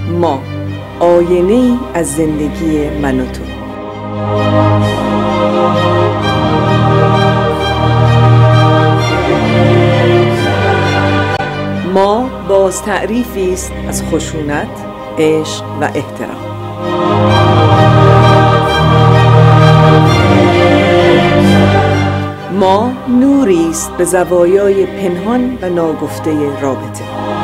ما، آینه‌ای از زندگی من و تو. ما باز تعریفی است از خشونت، عشق و احترام. ما نوری است به زوایای پنهان و ناگفته رابطه.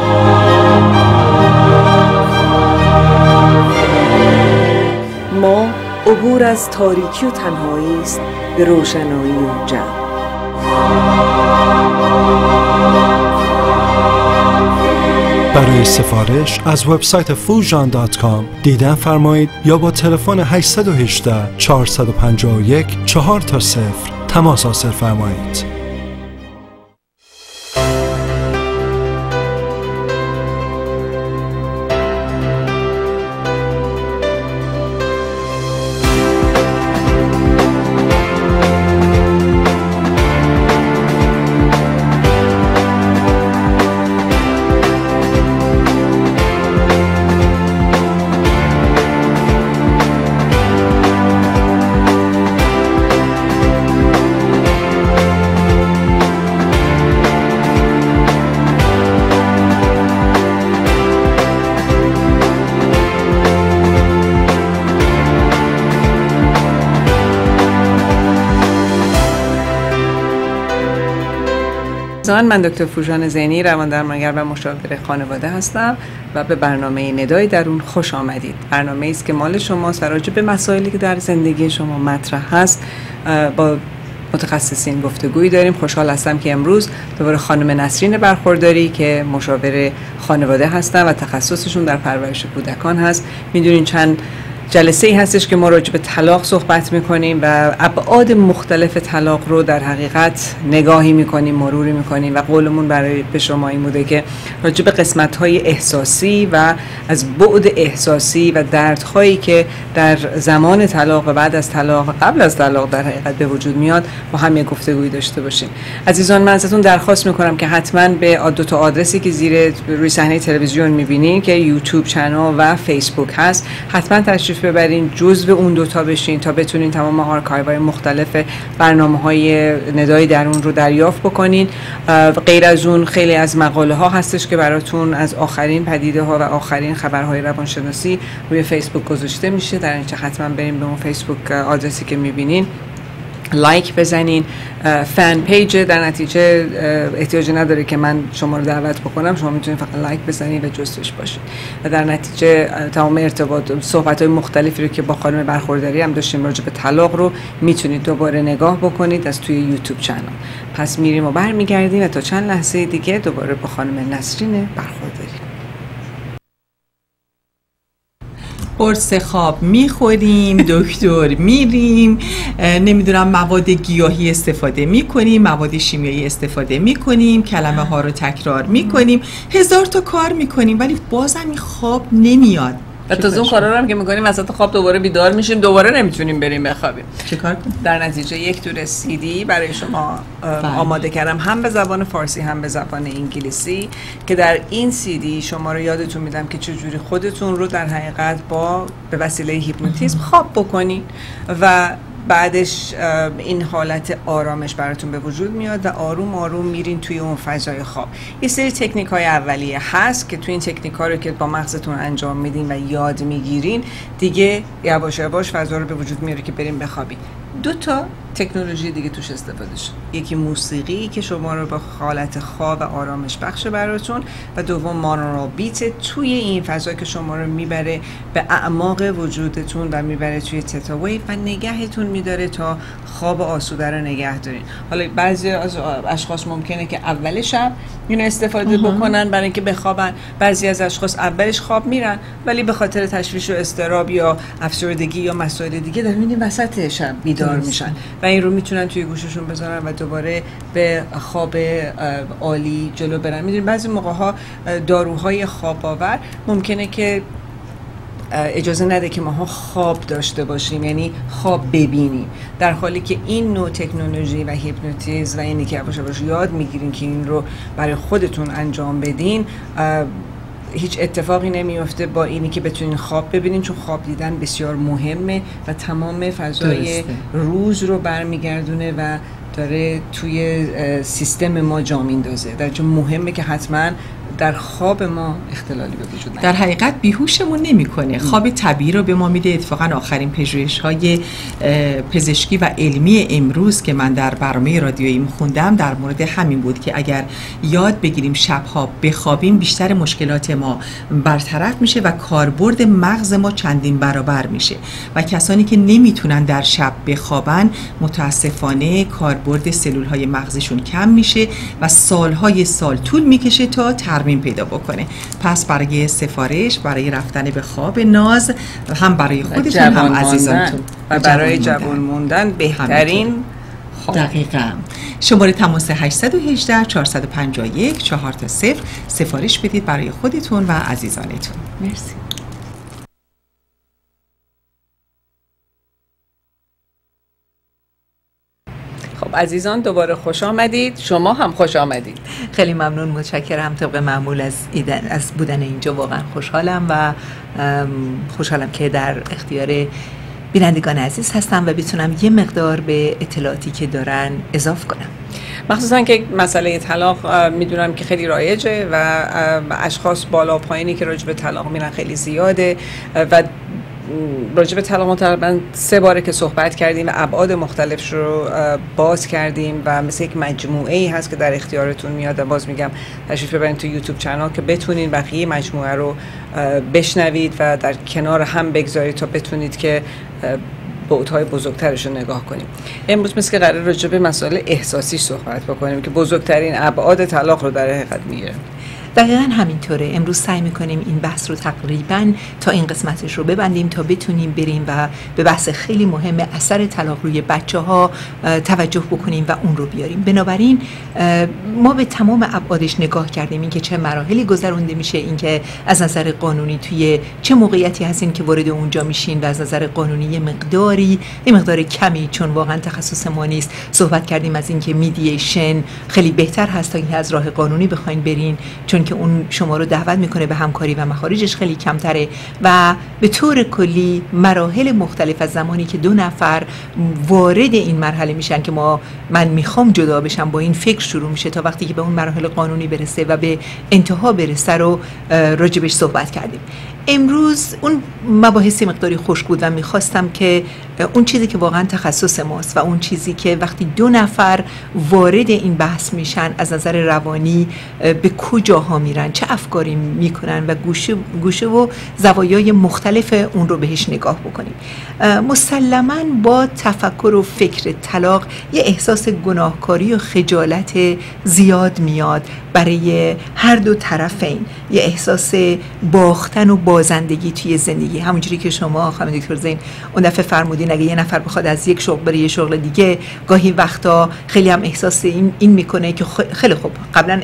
ما عبور از تاریکی و تنهایی است به روشنایی و جمع. برای سفارش از وبسایت foojan.com دیدن فرمایید یا با تلفن 818 451 4 تا 0 تماس حاصل فرمایید. من دکتر فوژان زینی، روان‌درمانگر و مشاور خانواده هستم و به برنامه ندای درون خوش آمدید. برنامه‌ای است که مال شماست و راجع به مسائلی که در زندگی شما مطرح هست با متخصصین گفتگویی داریم. خوشحال هستم که امروز دوباره خانم نسرین برخورداری که مشاور خانواده هستن و تخصصشون در پرورش کودکان هست. میدونین چند جلسه ای هستش که ما راجع به طلاق صحبت میکنیم و ابعاد مختلف طلاق رو در حقیقت نگاهی میکنیم، مروری میکنیم و قولمون برای به شما این بوده که راجع به قسمت‌های احساسی و از بعد احساسی و دردهایی که در زمان طلاق و بعد از طلاق و قبل از طلاق در حقیقت به وجود میاد با هم یک گفتگویی داشته باشیم. عزیزان، من ازتون درخواست میکنم که حتما به دو تا آدرسی که زیر روی صحنه تلویزیون میبینین که یوتیوب چنل و فیسبوک هست حتما تشریف ببرین، جزو اون دوتا بشین تا بتونین تمام آرکایوهای مختلف برنامه‌های ندای درون رو دریافت بکنین. غیر از اون خیلی از مقاله ها هستش که براتون از آخرین پدیده ها و آخرین خبرهای روانشناسی روی فیسبوک گذاشته میشه. در اینجا حتما بریم به اون فیسبوک آدرسی که میبینین لایک بزنین. فن پیج در نتیجه احتیاجی نداره که من شما رو دعوت بکنم، شما میتونید فقط لایک بزنید و جزوش باشید و در نتیجه تمام ارتباط صحبت‌های مختلفی رو که با خانم برخورداری هم داشتیم راجع به طلاق رو میتونید دوباره نگاه بکنید از توی یوتیوب چنل. پس میریم و برمیگردیم و تا چند لحظه دیگه دوباره با خانم نسرین برخورداری. قرص خواب میخوریم، دکتر میریم، نمیدونم مواد گیاهی استفاده میکنیم، مواد شیمیایی استفاده میکنیم، کلمه ها رو تکرار میکنیم، هزار تا کار میکنیم ولی بازم این خواب نمیاد. و تا اون کارا رو هم که میکنیم وسط خواب دوباره بیدار میشیم، دوباره نمیتونیم بریم بخوابیم. چه کار کنیم؟ در نتیجه یک دونه CD برای شما آماده کردم، هم به زبان فارسی هم به زبان انگلیسی، که در این CD شما رو یادتون میدم که چجوری خودتون رو در حقیقت به وسیله هیپنوتیزم خواب بکنین و بعدش این حالت آرامش براتون به وجود میاد و آروم آروم میرین توی اون فضای خواب. یه سری تکنیک های اولیه هست که توی این تکنیک ها رو که با مغزتون انجام میدین و یاد میگیرین دیگه یواش یواش فضا رو به وجود میاره که بریم بخوابین. 2 تا تکنولوژی دیگه توش استفاده شد. یکی موسیقی که شما رو به حالت خواب و آرامش بخش براتون و دوم مانورال بیت توی این فضا که شما رو میبره به اعماق وجودتون و میبره توی تتا ویو و نگهتون میداره تا خواب آسوده رو نگه دارین. حالا بعضی از اشخاص ممکنه که اول شب اینو استفاده بکنن برای اینکه بخوابن، بعضی از اشخاص اولش خواب میرن ولی به خاطر تشویش و اضطراب یا افسردگی یا مسائل دیگه در این وسط شب بیدار میشن و این رو میتونن توی گوششون بذارن و دوباره به خواب عالی جلو برن. میدونید بعضی موقع ها داروهای خواب آور ممکنه که اجازه نده که ماها خواب داشته باشیم، یعنی خواب ببینیم، در حالی که این نوع تکنولوژی و هیپنوتیزم و اینی که یواش یواش یاد میگیرین که این رو برای خودتون انجام بدین هیچ اتفاقی نمیفته با اینی که بتونین خواب ببینین، چون خواب دیدن بسیار مهمه و تمام فضای روز رو برمیگردونه و داره توی سیستم ما جا میندازه. در چون مهمه که حتما در خواب ما اختلالی به وجود نیاد. در حقیقت بیهوشمون نمیکنه. خواب طبیعی رو به ما میده. اتفاقا آخرین پژوهش‌های پزشکی و علمی امروز که من در برنامه رادیویی خوندم در مورد همین بود که اگر یاد بگیریم شبها بخوابیم بیشتر مشکلات ما برطرف میشه و کاربرد مغز ما چندین برابر میشه و کسانی که نمیتونن در شب بخوابن متاسفانه کاربرد سلول‌های مغزشون کم میشه و سالهای سال طول میکشه تا ترمیم پیدا بکنه. پس برای سفارش برای رفتن به خواب ناز هم برای خودتون هم عزیزانتون و برای جوان موندن بهترین دقیقاً شماره تماس 818 451 4 تا 0 سفارش بدید برای خودتون و عزیزانتون. مرسی. خب عزیزان دوباره خوش آمدید. شما هم خوش آمدید. خیلی ممنون، متشکرم. طبق معمول از بودن اینجا واقعا خوشحالم و خوشحالم که در اختیار بینندگان عزیز هستم و بتونم یه مقدار به اطلاعاتی که دارن اضافه کنم. مخصوصا که مسئله طلاق میدونم که خیلی رایجه و اشخاص بالا و پایینی که راجع به طلاق میرن خیلی زیاده و راجع به طلاق تقریبا 3 باره که صحبت کردیم و ابعاد مختلفش رو باز کردیم و مثل یک مجموعه ای هست که در اختیارتون میاد و باز میگم تشریف ببرید تو یوتیوب چنل که بتونین بقیه مجموعه رو بشنوید و در کنار هم بگذارید تا بتونید که بعدهای بزرگترش رو نگاه کنیم. امروز مثل که قرار راجع به مسائل احساسی صحبت بکنیم که بزرگترین ابعاد طلاق رو در حقیقت میگیره. دقیقاً همینطوره. امروز سعی میکنیم این بحث رو تقریباً تا این قسمتش رو ببندیم تا بتونیم بریم و به بحث خیلی مهم اثر طلاق روی بچه‌ها توجه بکنیم و اون رو بیاریم. بنابراین ما به تمام ابعادش نگاه کردیم، این که چه مراحلی گذرونده میشه، این که از نظر قانونی توی چه موقعیتی هستین که وارد اونجا میشین و از نظر قانونی یه مقدار کمی، چون واقعاً تخصص ما نیست، صحبت کردیم از این که میدییشن خیلی بهتر هست تا اینکه از راه قانونی بخواین برین، چون که اون شما رو دعوت میکنه به همکاری و مخارجش خیلی کمتره و به طور کلی مراحل مختلف از زمانی که 2 نفر وارد این مرحله میشن که من میخوام جدا بشم با این فکر شروع میشه تا وقتی که به اون مراحل قانونی برسه و به انتها برسه رو راجبش صحبت کردیم. امروز اون مباحثی مقداری خشک بود و میخواستم که اون چیزی که واقعا تخصص ماست و اون چیزی که وقتی 2 نفر وارد این بحث میشن از نظر روانی به کجاها میرن، چه افکاری میکنن و گوشه و زوایای مختلف اون رو بهش نگاه بکنیم. مسلماً با تفکر و فکر طلاق یه احساس گناهکاری و خجالت زیاد میاد برای هر دو طرفین، یه احساس باختن و بازندگی توی زندگی. همونجوری که شما خانم دکتر زین اون دفعه فرمودین اگه یه نفر بخواد از یک شغل بره یه شغل دیگه، گاهی وقتا خیلی هم احساس این میکنه که خیلی خوب قبلا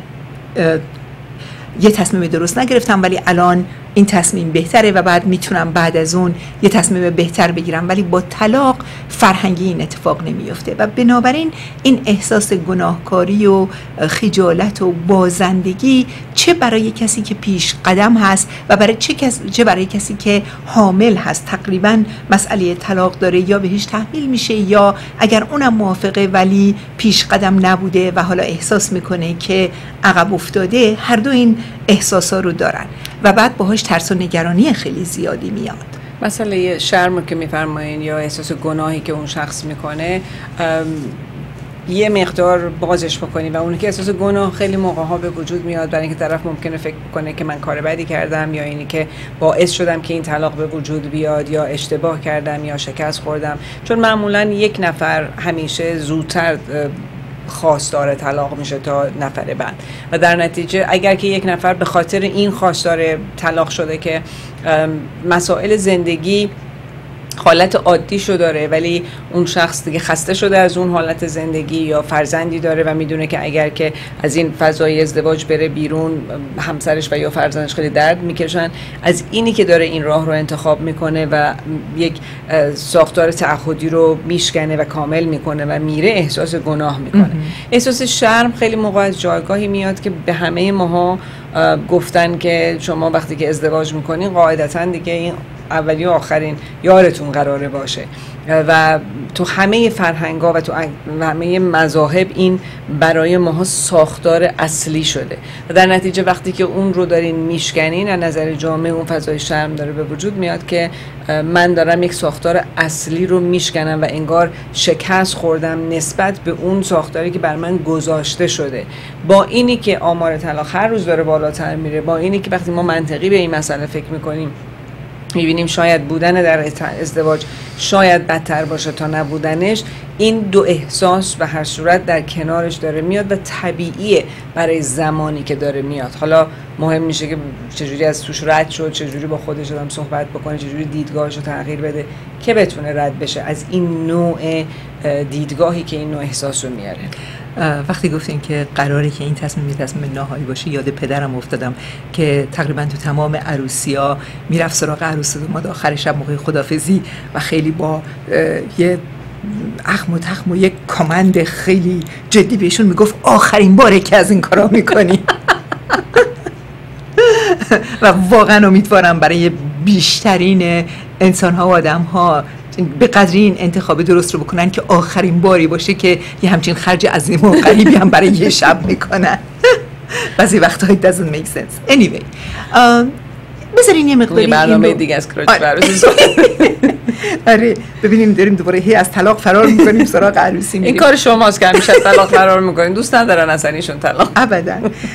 یه تصمیم درست نگرفتم ولی الان این تصمیم بهتره و بعد میتونم بعد از اون یه تصمیم بهتر بگیرم، ولی با طلاق فرهنگی این اتفاق نمیفته و بنابراین این احساس گناهکاری و خجالت و بازندگی چه برای کسی که پیش قدم هست و چه برای کسی که حامل هست تقریبا مسئله طلاق داره یا بهش تحمیل میشه یا اگر اونم موافقه ولی پیش قدم نبوده و حالا احساس میکنه که عقب افتاده. هر دو این احساسا رو دارن و بعد باهاش ترس و نگرانی خیلی زیادی میاد. مسئله شرم که میفرمایین یا احساس گناهی که اون شخص میکنه یه مقدار بازش بکنی و اون که احساس گناه خیلی موقع‌ها به وجود میاد برای اینکه طرف ممکنه فکر کنه که من کار بدی کردم یا اینی که باعث شدم که این طلاق به وجود بیاد یا اشتباه کردم یا شکست خوردم، چون معمولا یک نفر همیشه زودتر خواستار طلاق میشه تا نفر بعد و در نتیجه اگر که یک نفر به خاطر این خواستار طلاق شده که مسائل زندگی حالت عادیشو داره، ولی اون شخص دیگه خسته شده از اون حالت زندگی، یا فرزندی داره و میدونه که اگر که از این فضای ازدواج بره بیرون همسرش و یا فرزندش خیلی درد میکشن. از اینی که داره این راه رو انتخاب میکنه و یک ساختار تعهدی رو میشکنه و کامل میکنه و میره، احساس گناه میکنه. احساس شرم خیلی موقع از جایگاهی میاد که به همه ماها گفتن که شما وقتی که ازدواج میکنین قاعدتاً دیگه این اولی و آخرین یارتون قراره باشه و تو همه فرهنگ‌ها و تو همه مذاهب این برای ماها ساختار اصلی شده و در نتیجه وقتی که اون رو دارین میشکنین، از نظر جامعه اون فضای شرم داره به وجود میاد که من دارم یک ساختار اصلی رو میشکنم و انگار شکست خوردم نسبت به اون ساختاری که بر من گذاشته شده. با اینی که آمار طلاق هر روز داره بالاتر میره، با اینی که وقتی ما منطقی به این مسئله فکر میکنیم میبینیم شاید بودن در ازدواج شاید بدتر باشه تا نبودنش، این دو احساس به هر صورت در کنارش داره میاد و طبیعیه برای زمانی که داره میاد. حالا مهم میشه که چجوری از توش رد شد، چجوری با خودش هم صحبت بکنه، چجوری دیدگاهش رو تغییر بده که بتونه رد بشه از این نوع دیدگاهی که این نوع احساس رو میاره. وقتی گفتین که قراره که این تصمیم نهایی باشه، یاد پدرم افتادم که تقریبا تو تمام عروسی‌ها میرفت سراغ عروس داماد آخر شب موقع خدافزی و خیلی با یه اخم و تخم و یک کامند خیلی جدی بهشون میگفت آخرین باره که از این کارا میکنی. و واقعا امیدوارم برای بیشترین انسان‌ها و آدم‌ها به قدری این انتخاب درست رو بکنن که آخرین باری باشه که یه همچین خرج عظیم و غریبی هم برای یه شب میکنن. بعضی وقتا it doesn't make sense. Anyway بذارین یه مقداری برنامه دیگه از کراچ عروسی. آره ببینیم داریم دوباره هی از طلاق فرار میکنیم سراغ عروسی میریم. این کار شماست که همیشه طلاق فرار میکنین. دوست ندارن اصلا ایشون طلاق ابدا.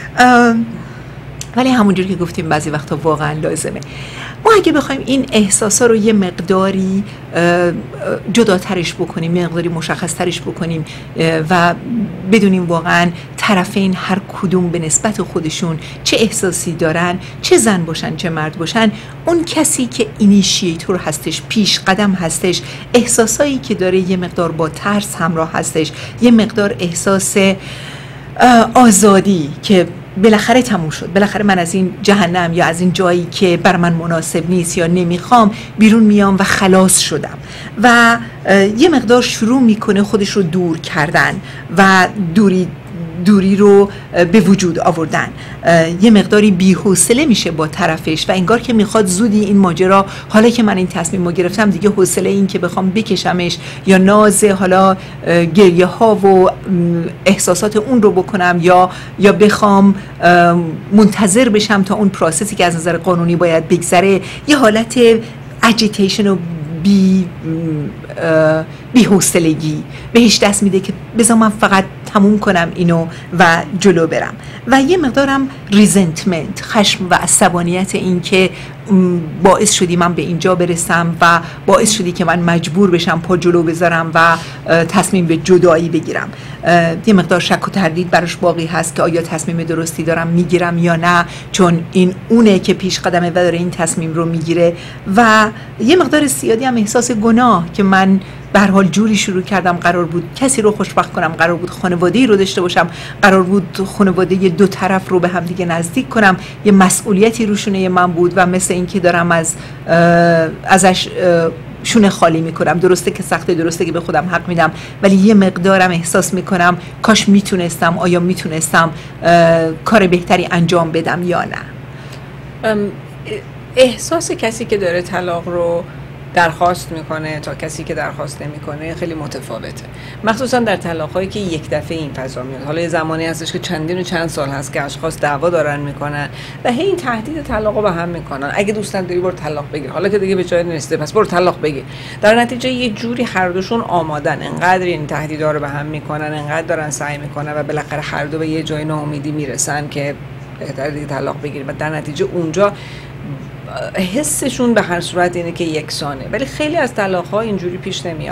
ولی همونجوری که گفتیم بعضی وقتا واقعا لازمه. ما اگه بخوایم این احساسا رو یه مقداری جداترش بکنیم، یه مقداری مشخصترش بکنیم و بدونیم واقعا طرفین هر کدوم به نسبت خودشون چه احساسی دارن، چه زن باشن چه مرد باشن، اون کسی که اینیشیتور هستش، پیش قدم هستش، احساسایی که داره یه مقدار با ترس همراه هستش، یه مقدار احساس آزادی که بالاخره تموم شد، بالاخره من از این جهنم یا از این جایی که بر من مناسب نیست یا نمیخوام بیرون میام و خلاص شدم و یه مقدار شروع میکنه خودش رو دور کردن و دوری رو به وجود آوردن، یه مقداری بی‌حوصله میشه با طرفش و انگار که میخواد زودی این ماجرا، حالا که من این تصمیم رو گرفتم دیگه حوصله این که بخوام بکشمش یا ناز حالا گریه ها و احساسات اون رو بکنم یا بخوام منتظر بشم تا اون پروسسی که از نظر قانونی باید بگذره، یه حالت اجیتیشن و بی‌حوصلگی بهش دست میده که بذار من فقط تموم کنم اینو و جلو برم و یه مقدارم ریزنتمنت، خشم و عصبانیت این که باعث شدی من به اینجا برسم و باعث شدی که من مجبور بشم پا جلو بذارم و تصمیم به جدایی بگیرم. یه مقدار شک و تردید براش باقی هست که آیا تصمیم درستی دارم میگیرم یا نه، چون این اونه که پیش قدمه و داره این تصمیم رو میگیره و یه مقدار زیادی هم احساس گناه که من به هر حال جوری شروع کردم، قرار بود کسی رو خوشبخت کنم، قرار بود خانواده‌ای رو داشته باشم، قرار بود خانواده دو طرف رو به هم دیگه نزدیک کنم، یه مسئولیتی روشونه من بود و مثل این که دارم ازش شونه خالی میکنم. درسته که سخته، درسته که به خودم حق میدم، ولی یه مقدارم احساس میکنم کاش میتونستم، آیا میتونستم کار بهتری انجام بدم یا نه. احساس کسی که داره طلاق رو درخواست میکنه تا کسی که درخواست نمیکنه خیلی متفاوته، مخصوصا در طلاق‌هایی که یک دفعه این فضا میاد. حالا یه زمانی هستش که چندین و چند سال هست که اشخاص دعوا دارن میکنن و هی این تهدید طلاق رو به هم میکنن، اگه دوست نداری برو طلاق بگیر، حالا که دیگه به جای نرسیده پس برو طلاق بگیر. در نتیجه یه جوری هر دوشون آمادن، انقدر این تهدیدها رو به هم میکنن، انقدر دارن سعی میکنن و بالاخره هر دو به یه جای ناامیدی میرسن که بهتره دیگه طلاق بگیر و در نتیجه اونجا حسشون به هر صورت اینه که یکسانه. ولی خیلی از طلاق‌ها اینجوری پیش نمیاد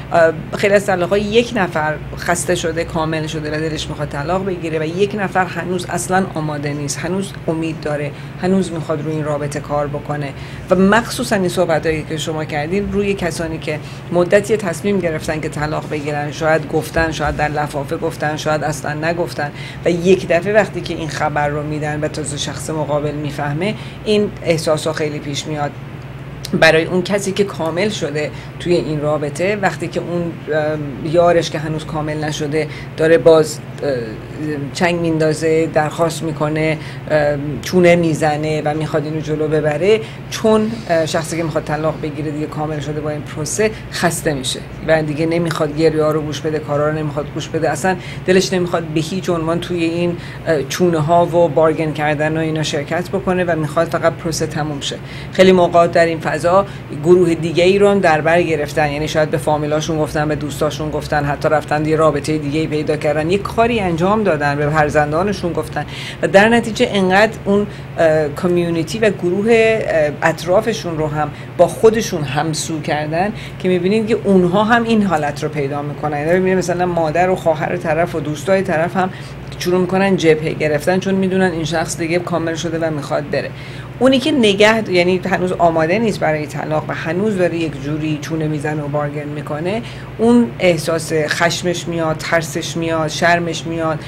خیلی از طلاق‌ها یک نفر خسته شده، کامل شده و دلش میخواد طلاق بگیره و یک نفر هنوز اصلا آماده نیست، هنوز امید داره، هنوز میخواد روی این رابطه کار بکنه. و مخصوصا این صحبتایی که شما کردین روی کسانی که مدتی تصمیم گرفتن که طلاق بگیرن، شاید گفتن، شاید در لفافه گفتن، شاید اصلا نگفتن و یک دفعه وقتی که این خبر رو میدن و تازه شخص مقابل میفهمه، این احساسا خیلی پیش میاد. برای اون کسی که کامل شده توی این رابطه، وقتی که اون یارش که هنوز کامل نشده داره باز چنگ میندازه، درخواست میکنه، چونه میزنه و میخواد اینو جلو ببره، چون شخصی که میخواد طلاق بگیره دیگه کامل شده با این پروسه، خسته میشه و دیگه نمیخواد گریه‌ها رو گوش بده، کارا رو نمیخواد گوش بده، اصلا دلش نمیخواد به هیچ عنوان توی این چونه ها و بارگن کردن و اینا شرکت بکنه و میخواد فقط پروسه تموم شه. خیلی موقع در این فضا گروه دیگه ای رو در بر گرفتن، یعنی شاید به فامیلاشون گفتن، به دوستاشون گفتن، حتی رفتن یه رابطه دیگه ای پیدا کردن، یه کاری انجام دادن، به فرزندانشون گفتن و در نتیجه انقدر اون کامیونیتی و گروه اطرافشون رو هم با خودشون همسو کردن که میبینید که اونها هم این حالت رو پیدا میکنن. یعنی میبینید مثلا مادر و خواهر طرف و دوستای طرف هم شروع میکنن جبهه گرفتن، چون میدونن این شخص دیگه کامل شده و میخواد بره. اونی که یعنی هنوز آماده نیست برای طلاق و هنوز داره یک جوری چونه میزنه و بارگن میکنه، اون احساس خشمش میاد، ترسش میاد، شرمش میاد،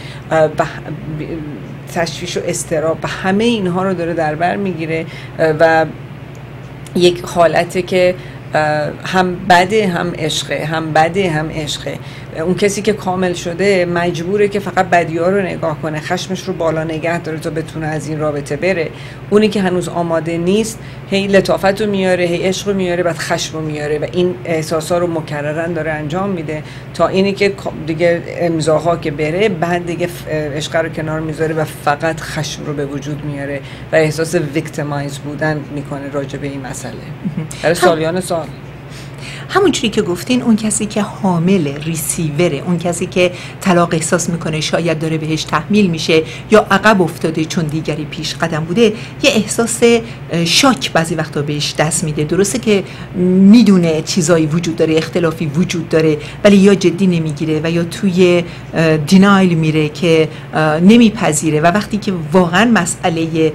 تشویش و اضطراب و همه اینها رو داره در بر میگیره و یک حالته که هم بده هم عشقه، هم بده هم عشقه. اون کسی که کامل شده مجبوره که فقط بدی‌ها رو نگاه کنه، خشمش رو بالا نگه داره تا بتونه از این رابطه بره. اونی که هنوز آماده نیست هی لطافت رو میاره، هی عشق رو میاره، بعد خشم رو میاره و این احساسا رو مکررا داره انجام میده تا اینی که دیگه امضاها که بره، بعد دیگه عشق رو کنار میذاره و فقط خشم رو به وجود میاره و احساس ویکتیمایز بودن میکنه راجع به این مسئله. در سالیان سال همونجوری که گفتین، اون کسی که حامل ریسیوره، اون کسی که طلاق احساس میکنه شاید داره بهش تحمیل میشه یا عقب افتاده چون دیگری پیش قدم بوده، یه احساس شاک بعضی وقتا بهش دست میده. درسته که میدونه چیزایی وجود داره، اختلافی وجود داره، ولی یا جدی نمیگیره و یا توی دینایل میره که نمیپذیره و وقتی که واقعا مسئله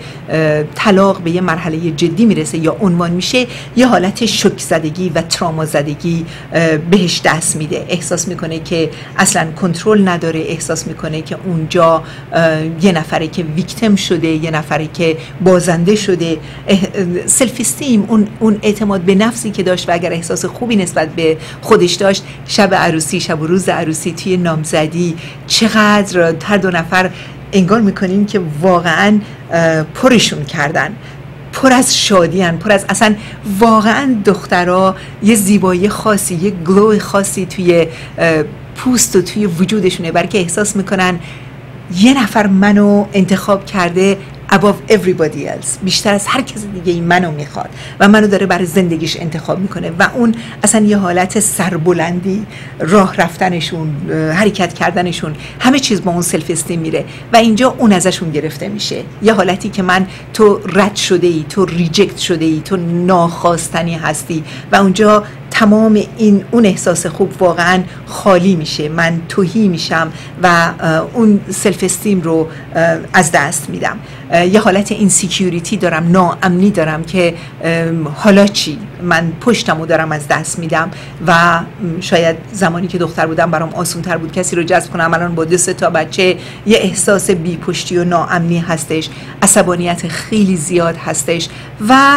طلاق به یه مرحله جدی میرسه یا عنوان میشه، یه حالت شوک زدگی و تراما زدگی بهش دست میده. احساس میکنه که اصلا کنترل نداره، احساس میکنه که اونجا یه نفره که ویکتیم شده، یه نفره که بازنده شده. سلف استیم، اون اعتماد به نفسی که داشت و اگر احساس خوبی نسبت به خودش داشت، شب عروسی، شب و روز عروسی، توی نامزدی چقدر هر دو نفر انگار میکنیم که واقعا پرشون کردن، پر از شادیان، پر از اصلا واقعا دخترها یه زیبایی خاصی، یه گلو خاصی توی پوست و توی وجودشونه، برای که احساس میکنن یه نفر منو انتخاب کرده above everybody else، بیشتر از هر کس دیگه این منو میخواد و منو داره برای زندگیش انتخاب میکنه و اون اصلا یه حالت سربلندی، راه رفتنشون، حرکت کردنشون، همه چیز با اون سلف استیم میره و اینجا اون ازشون گرفته میشه. یه حالتی که تو رد شده ای، تو ریجکت شده ای، تو ناخواستنی هستی و اونجا تمام اون احساس خوب واقعا خالی میشه، من تهی میشم و اون سلف استیم رو از دست میدم. یه حالت اینسیکیوریتی دارم، ناامنی دارم که حالا چی، من پشتمو دارم از دست میدم و شاید زمانی که دختر بودم برام آسان‌تر بود کسی رو جذب کنم، الان با 2 تا بچه یه احساس بی‌پشتی و ناامنی هستش، عصبانیت خیلی زیاد هستش و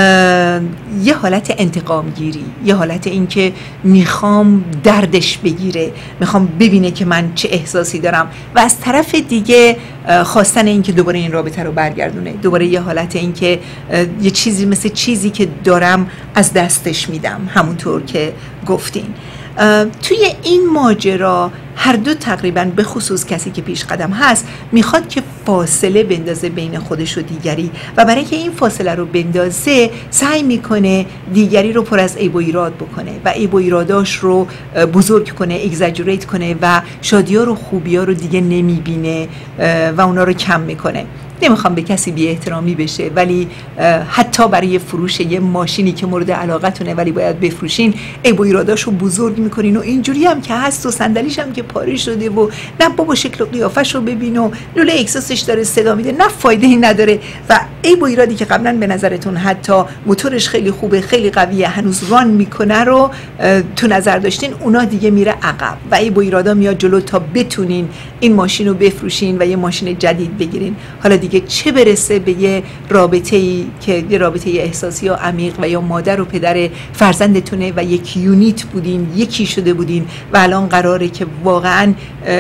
یه حالت انتقام گیری، یه حالت این که میخوام دردش بگیره، میخوام ببینه که من چه احساسی دارم و از طرف دیگه خواستن این که دوباره این رابطه رو برگردونه، دوباره یه حالت این که یه چیزی مثل چیزی که دارم از دستش میدم. همونطور که گفتین توی این ماجرا هر دو تقریبا، به خصوص کسی که پیش قدم هست، میخواد که فاصله بندازه بین خودش و دیگری و برای که این فاصله رو بندازه سعی میکنه دیگری رو پر از عیب و ایراد بکنه و عیب و ایراداش رو بزرگ کنه، اگزاجریت کنه و شادی‌ها رو، خوبی‌ها رو دیگه نمیبینه و اونا رو کم میکنه. نمیخوام به کسی بی احترامی بشه، ولی حتی برای فروش یه ماشینی که مورد علاقتونه ولی باید بفروشین، عیب و ایراداشو بزرگ میکنین و اینجوری هم که هست و صندلیش هم که پاره شده و نه بابا شکل و قیافش رو ببین و لوله اکساسش داره صدا میده، نه فایده ای نداره و عیب و ایرادی که قبلا به نظرتون حتی موتورش خیلی خوبه، خیلی قویه، هنوز ران میکنه رو تو نظر داشتین، اونا دیگه میره عقب و عیب و ایرادا میاد جلو تا بتونین این ماشین رو بفروشین و یه ماشین جدید بگیرین. حالا دیگه چه برسه به یه رابطه‌ای که یه رابطه احساسی و عمیق و یا مادر و پدر فرزندتونه و یک یونیت بودین، یکی شده بودین و الان قراره که واقعا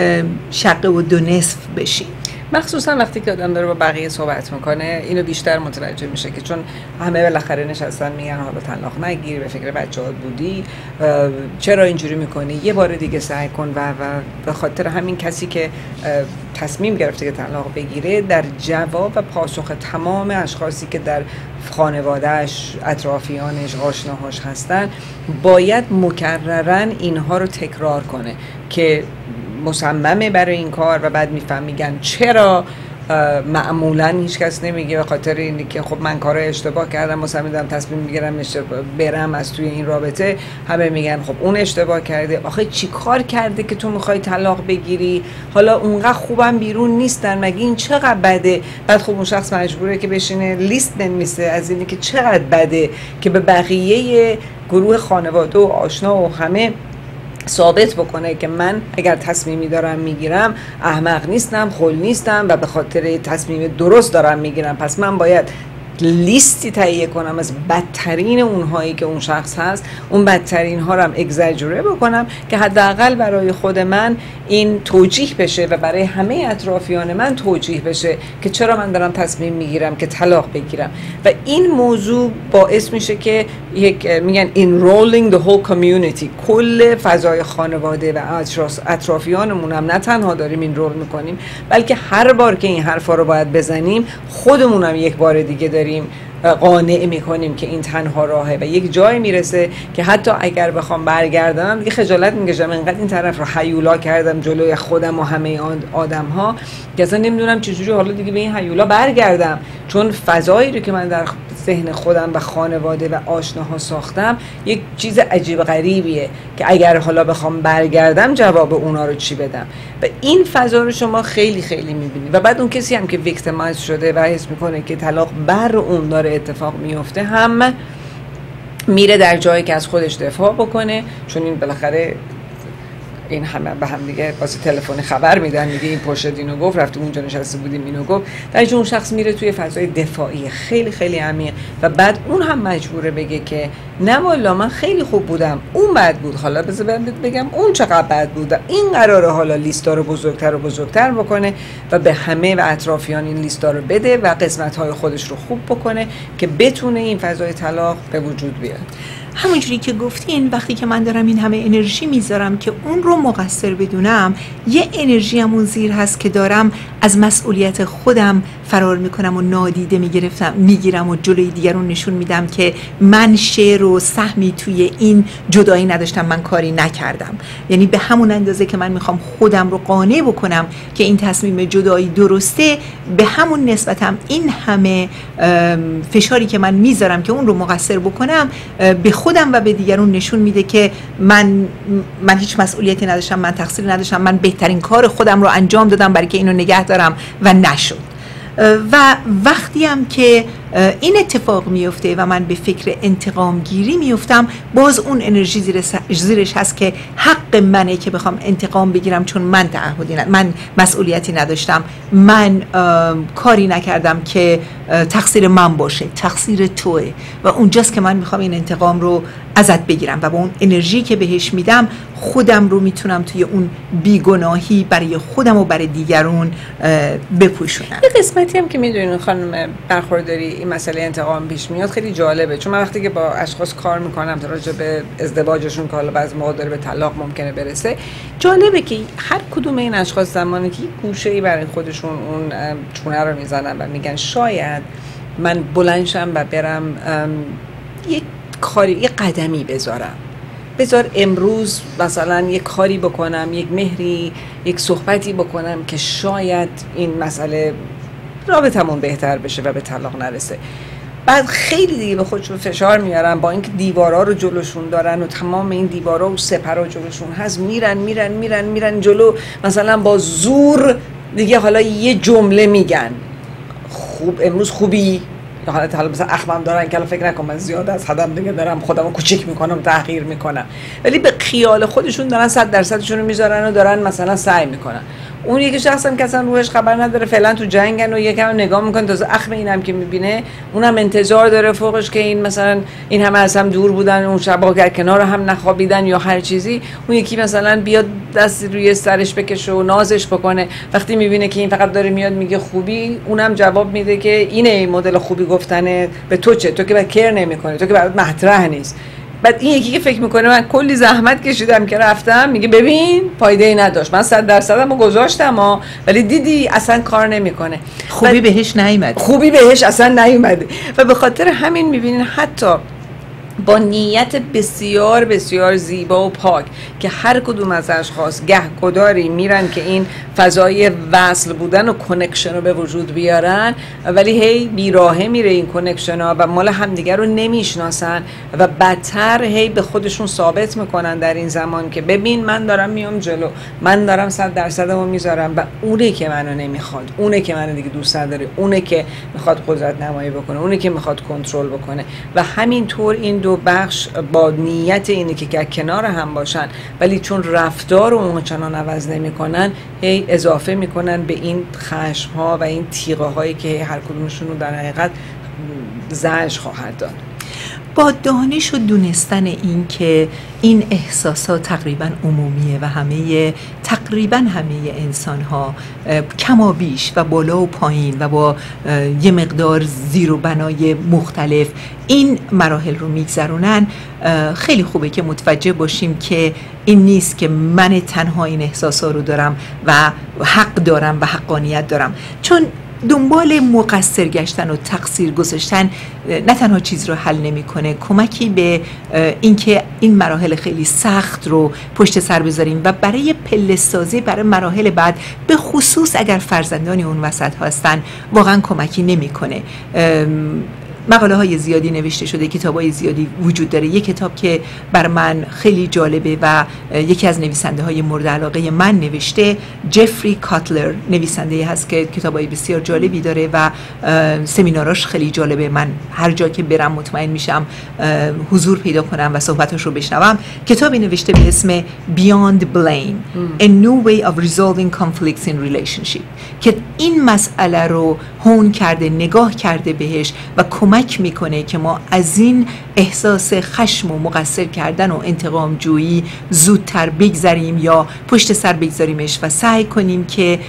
شقه و دو نصف بشین. مخصوصا وقتی که آدم داره با بقیه صحبت میکنه اینو بیشتر متوجه میشه که چون همه بالاخره نشستن میگن حالا طلاق نگیر، به فکر بچه‌هات بودی، چرا اینجوری میکنی، یه بار دیگه سعی کن و به خاطر همین کسی که تصمیم گرفته که طلاق بگیره در جواب و پاسخ تمام اشخاصی که در خانواده‌اش، اطرافیانش، آشناهاش هستن باید مکررن اینها رو تکرار کنه که مصممه برای این کار و بعد میگن چرا. معمولا هیچ کس نمیگه به خاطر اینی که خب من کار اشتباه کردم مصممم تصمیم میگیرم برم از توی این رابطه. همه میگن خب اون اشتباه کرده، آخه چی کار کرده که تو میخوای طلاق بگیری، حالا اونقدر خوبم بیرون نیستن، مگه این چقدر بده. بعد خب اون شخص مجبوره که بشینه لیست بنویسه از اینی که چقدر بده که به بقیه گروه خانواده و آشنا و همه ثابت بکنه که من اگر تصمیمی دارم میگیرم احمق نیستم، خل نیستم و به خاطر تصمیم درست دارم میگیرم. پس من باید لیستی تهیه کنم از بدترین اونهایی که اون شخص هست، اون بدترین ها رو هم اگزاجره بکنم که حداقل برای خود من این توجیه بشه و برای همه اطرافیان من توجیه بشه که چرا من دارم تصمیم میگیرم که طلاق بگیرم. و این موضوع باعث میشه که میگن enrolling the whole community، کل فضای خانواده و اطرافیانمون هم نه تنها داریم این رول میکنیم بلکه هر بار که این حرفا رو باید بزنیم خودمون هم یک بار دیگه داریم قانع میکنیم که این تنها راهه و یک جایی میرسه که حتی اگر بخوام برگردم دیگه خجالت میکشم، اینقدر این طرف رو هیولا کردم جلوی خودم و همه آدم ها که اصلا نمیدونم چجوری حالا دیگه به این هیولا برگردم، چون فضایی رو که من در ذهن خودم و خانواده و آشناها ساختم یک چیز عجیب غریبیه که اگر حالا بخوام برگردم جواب اونا رو چی بدم. و این فضا رو شما خیلی خیلی میبینید و بعد اون کسی هم که ویکتیمایز شده و حس میکنه که طلاق بر اون داره اتفاق میفته هم میره در جایی که از خودش دفاع بکنه، چون این بالاخره این همه به هم دیگه واسه تلفن خبر میدن، میگه این پشت اینو گفت، رفتیم اونجا نشسته بودیم اینو گفت، در اون شخص میره توی فضای دفاعی خیلی خیلی عمیق و بعد اون هم مجبوره بگه که نه والا من خیلی خوب بودم، اون بد بود، حالا بذار بگم اون چقدر بد بود. این قراره حالا لیستا رو بزرگتر و بزرگتر بکنه و به همه و اطرافیان این لیستا رو بده و قسمت‌های خودش رو خوب بکنه که بتونه این فضای طلاق به وجود بیاد. همونجوری که گفتین وقتی که من دارم این همه انرژی میذارم که اون رو مقصر بدونم، یه انرژی همون زیر هست که دارم از مسئولیت خودم فرار میکنم و نادیده میگیرم و جلوی دیگرون نشون میدم که من شعر و سهمی توی این جدایی نداشتم، من کاری نکردم. یعنی به همون اندازه که من میخوام خودم رو قانع بکنم که این تصمیم جدایی درسته، به همون نسبتم این همه فشاری که من میذارم که اون رو مقصر بکنم به خودم و به دیگرون نشون میده که من هیچ مسئولیتی نداشتم، من تقصیری نداشتم، من بهترین کار خودم رو انجام دادم برای که اینو نگه دارم و نشد. و وقتی هم که این اتفاق میفته و من به فکر انتقام گیری میفتم، باز اون انرژی زیرش هست که حق منه که بخوام انتقام بگیرم، چون من من مسئولیتی نداشتم، من کاری نکردم که تقصیر من باشه، تقصیر توئه و اونجاست که من میخوام این انتقام رو ازت بگیرم و با اون انرژی که بهش میدم خودم رو میتونم توی اون بیگناهی برای خودم و برای دیگرون بپوشونم. یه قسمتی هم که میدونین خانم برخورداری این مسئله انتقام پیش میاد خیلی جالبه، چون من وقتی که با اشخاص کار میکنم تا راجع به ازدواجشون که حالا بعضی موقع داره به طلاق ممکنه برسه، جالبه که هر کدوم این اشخاص زمانی که گوشه‌ای برای خودشون اون چونه رو میزنن و میگن شاید من بلند شم و برم یک کاری، یک قدمی بذار امروز مثلا یک کاری بکنم، یک مهری، یک صحبتی بکنم که شاید این مسئله رابطمون بهتر بشه و به طلاق نرسه. بعد خیلی دیگه به خودشون فشار میارن، با اینکه دیوارا رو جلوشون دارن و تمام این دیوارا و سپرها جلوشون هست، میرن جلو، مثلا با زور دیگه حالا یه جمله میگن، خوب امروز خوبی، یا حالا مثلا اخمم دارن که فکر نکنم من زیاد از حدم دیگه دارم خودمو کوچیک میکنم، تحقیر میکنم، ولی به خیال خودشون دارن 100% رو میذارن و دارن مثلا سعی میکنن. اون یکی شخص هم که اصلا روش خبر نداره، فعلا تو جنگن و یکم نگاه میکنه، تازه اخم اینم که میبینه اونم انتظار داره فوقش که این مثلا این همه از هم دور بودن، اون شبا در کنار هم نخوابیدن یا هر چیزی، اون یکی مثلا بیاد دست روی سرش بکشه و نازش بکنه. وقتی میبینه که این فقط داره میاد میگه خوبی، اونم جواب میده که اینه این مدل خوبی گفتنه، به تو چه؟ تو که بعد کیر نمیکنه، تو که برات مطرح نیست. بعد این یکی که فکر میکنه من کلی زحمت کشیدم که رفتم، میگه ببین فایده ای نداشت، من 100%م رو گذاشتم ولی دیدی اصلا کار نمیکنه، خوبی بهش نیومد، خوبی بهش اصلا نیومده. و به خاطر همین میبینین حتی با نیت بسیار بسیار زیبا و پاک که هر کدوم از اشخاص گهگداری میرن که این فضای وصل بودن و کنکشن رو به وجود بیارن، ولی هی بیراهه میره این کنکشن ها و مال همدیگر رو نمیشناسن و بدتر هی به خودشون ثابت میکنن در این زمان که ببین من دارم میام جلو، من دارم 100% رو میذارم و اونه که منو نمیخواد، اونه که منو دیگه دوست نداره، اونه که میخواد قدرت نمایی بکنه، اونه که میخواد کنترل بکنه. و همینطور این دو بخش با نیت اینه که کنار هم باشن، ولی چون رفتار اون چنان عوض نمیکنن، هی اضافه میکنن به این خشم ها و این تیغه هایی که هر کدومشون رو در حقیقت زجر خواهد داد. با دانش و دونستن این که این احساسات تقریبا عمومیه و تقریبا همه انسان ها کما بیش و بالا و پایین و با یه مقدار زیر و بنای مختلف این مراحل رو میگذرونن، خیلی خوبه که متوجه باشیم که این نیست که من تنها این احساسات رو دارم و حق دارم و حقانیت دارم، چون دنبال مقصر گشتن و تقصیر گذاشتن نه تنها چیز رو حل نمیکنه، کمکی به اینکه این مراحل خیلی سخت رو پشت سر بذاریم و برای پله سازی برای مراحل بعد، به خصوص اگر فرزندانی اون وسط هستن، واقعا کمکی نمیکنه. مقاله های زیادی نوشته شده، کتاب های زیادی وجود داره. یک کتاب که بر من خیلی جالبه و یکی از نویسنده های مورد علاقه من نوشته، جفری کاتلر نویسنده هست که کتاب های بسیار جالبی داره و سمیناراش خیلی جالبه. من هر جا که برم مطمئن میشم حضور پیدا کنم و صحبتش رو بشنوم. کتابی نوشته به اسم Beyond Blame A New Way of Resolving Conflicts in Relationship که این مسئله رو هون کرده، نگاه کرده بهش و کمک میکنه که ما از این احساس خشم و مقصر کردن و انتقام جویی زودتر بگذریم یا پشت سر بگذاریمش و سعی کنیم که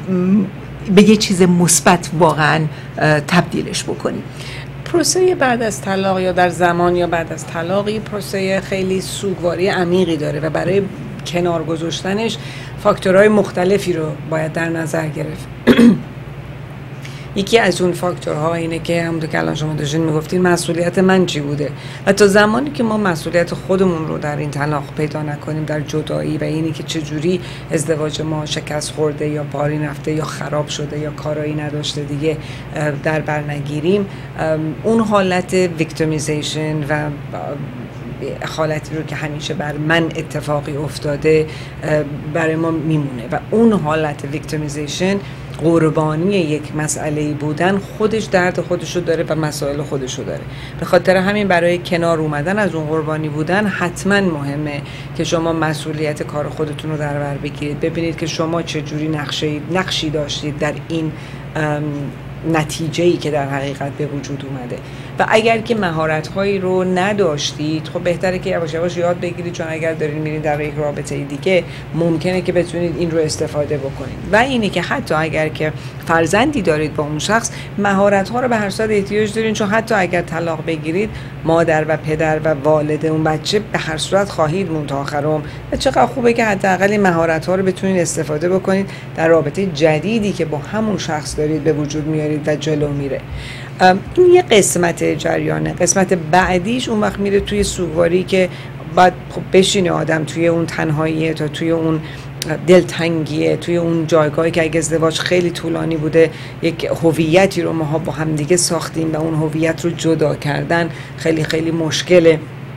به یه چیز مثبت واقعا تبدیلش بکنیم. پروسه بعد از طلاق یا در زمان یا بعد از طلاقی پروسه خیلی سوگواری عمیقی داره و برای کنار گذاشتنش فاکتورهای مختلفی رو باید در نظر گرفت. یکی از اون فاکتورها اینه که همونطور که الان شما داشتین میگفتین مسئولیت من چی بوده و تا زمانی که ما مسئولیت خودمون رو در این طلاق پیدا نکنیم، در جدایی و اینی که چجوری ازدواج ما شکست خورده یا پارین رفته یا خراب شده یا کارایی نداشته دیگه در بر نگیریم، اون حالت ویکتیمیزیشن و حالتی رو که همیشه بر من اتفاقی افتاده برای ما میمونه و اون حالت ویکتیمیزیشن، قربانی یک مسئله بودن، خودش درد خودشو داره و مسائل خودشو داره. به خاطر همین برای کنار اومدن از اون قربانی بودن حتما مهمه که شما مسئولیت کار خودتون رو در بر بگیرید، ببینید که شما چجوری نقشی داشتید در این نتیجه‌ای که در حقیقت به وجود اومده و اگر که مهارت‌هایی رو نداشتید، خب بهتره که یواش یواش یاد بگیرید، چون اگر دارین میرین در یک رابطه دیگه ممکنه که بتونید این رو استفاده بکنید. و اینه که حتی اگر که فرزندی دارید با اون شخص، مهارت‌ها رو به هر صورت احتیاج دارین، چون حتی اگر طلاق بگیرید، مادر و پدر و والد اون بچه به هر صورت خواهید موند تا آخر عمر و چقدر خوبه که حداقل این مهارت‌ها رو بتونید استفاده بکنید در رابطه جدیدی که با همون شخص دارید به وجود میارید و جلو میره. این یه قسمت جریانه. قسمت بعدیش اون وقت میره توی سوگواری که بعد خب بشینه آدم توی اون تنهاییه تا توی اون دلتنگیه، توی اون جایگاهی که اگه ازدواج خیلی طولانی بوده یک هویتی رو ما با هم دیگه ساختیم و اون هویت رو جدا کردن خیلی خیلی مشکله.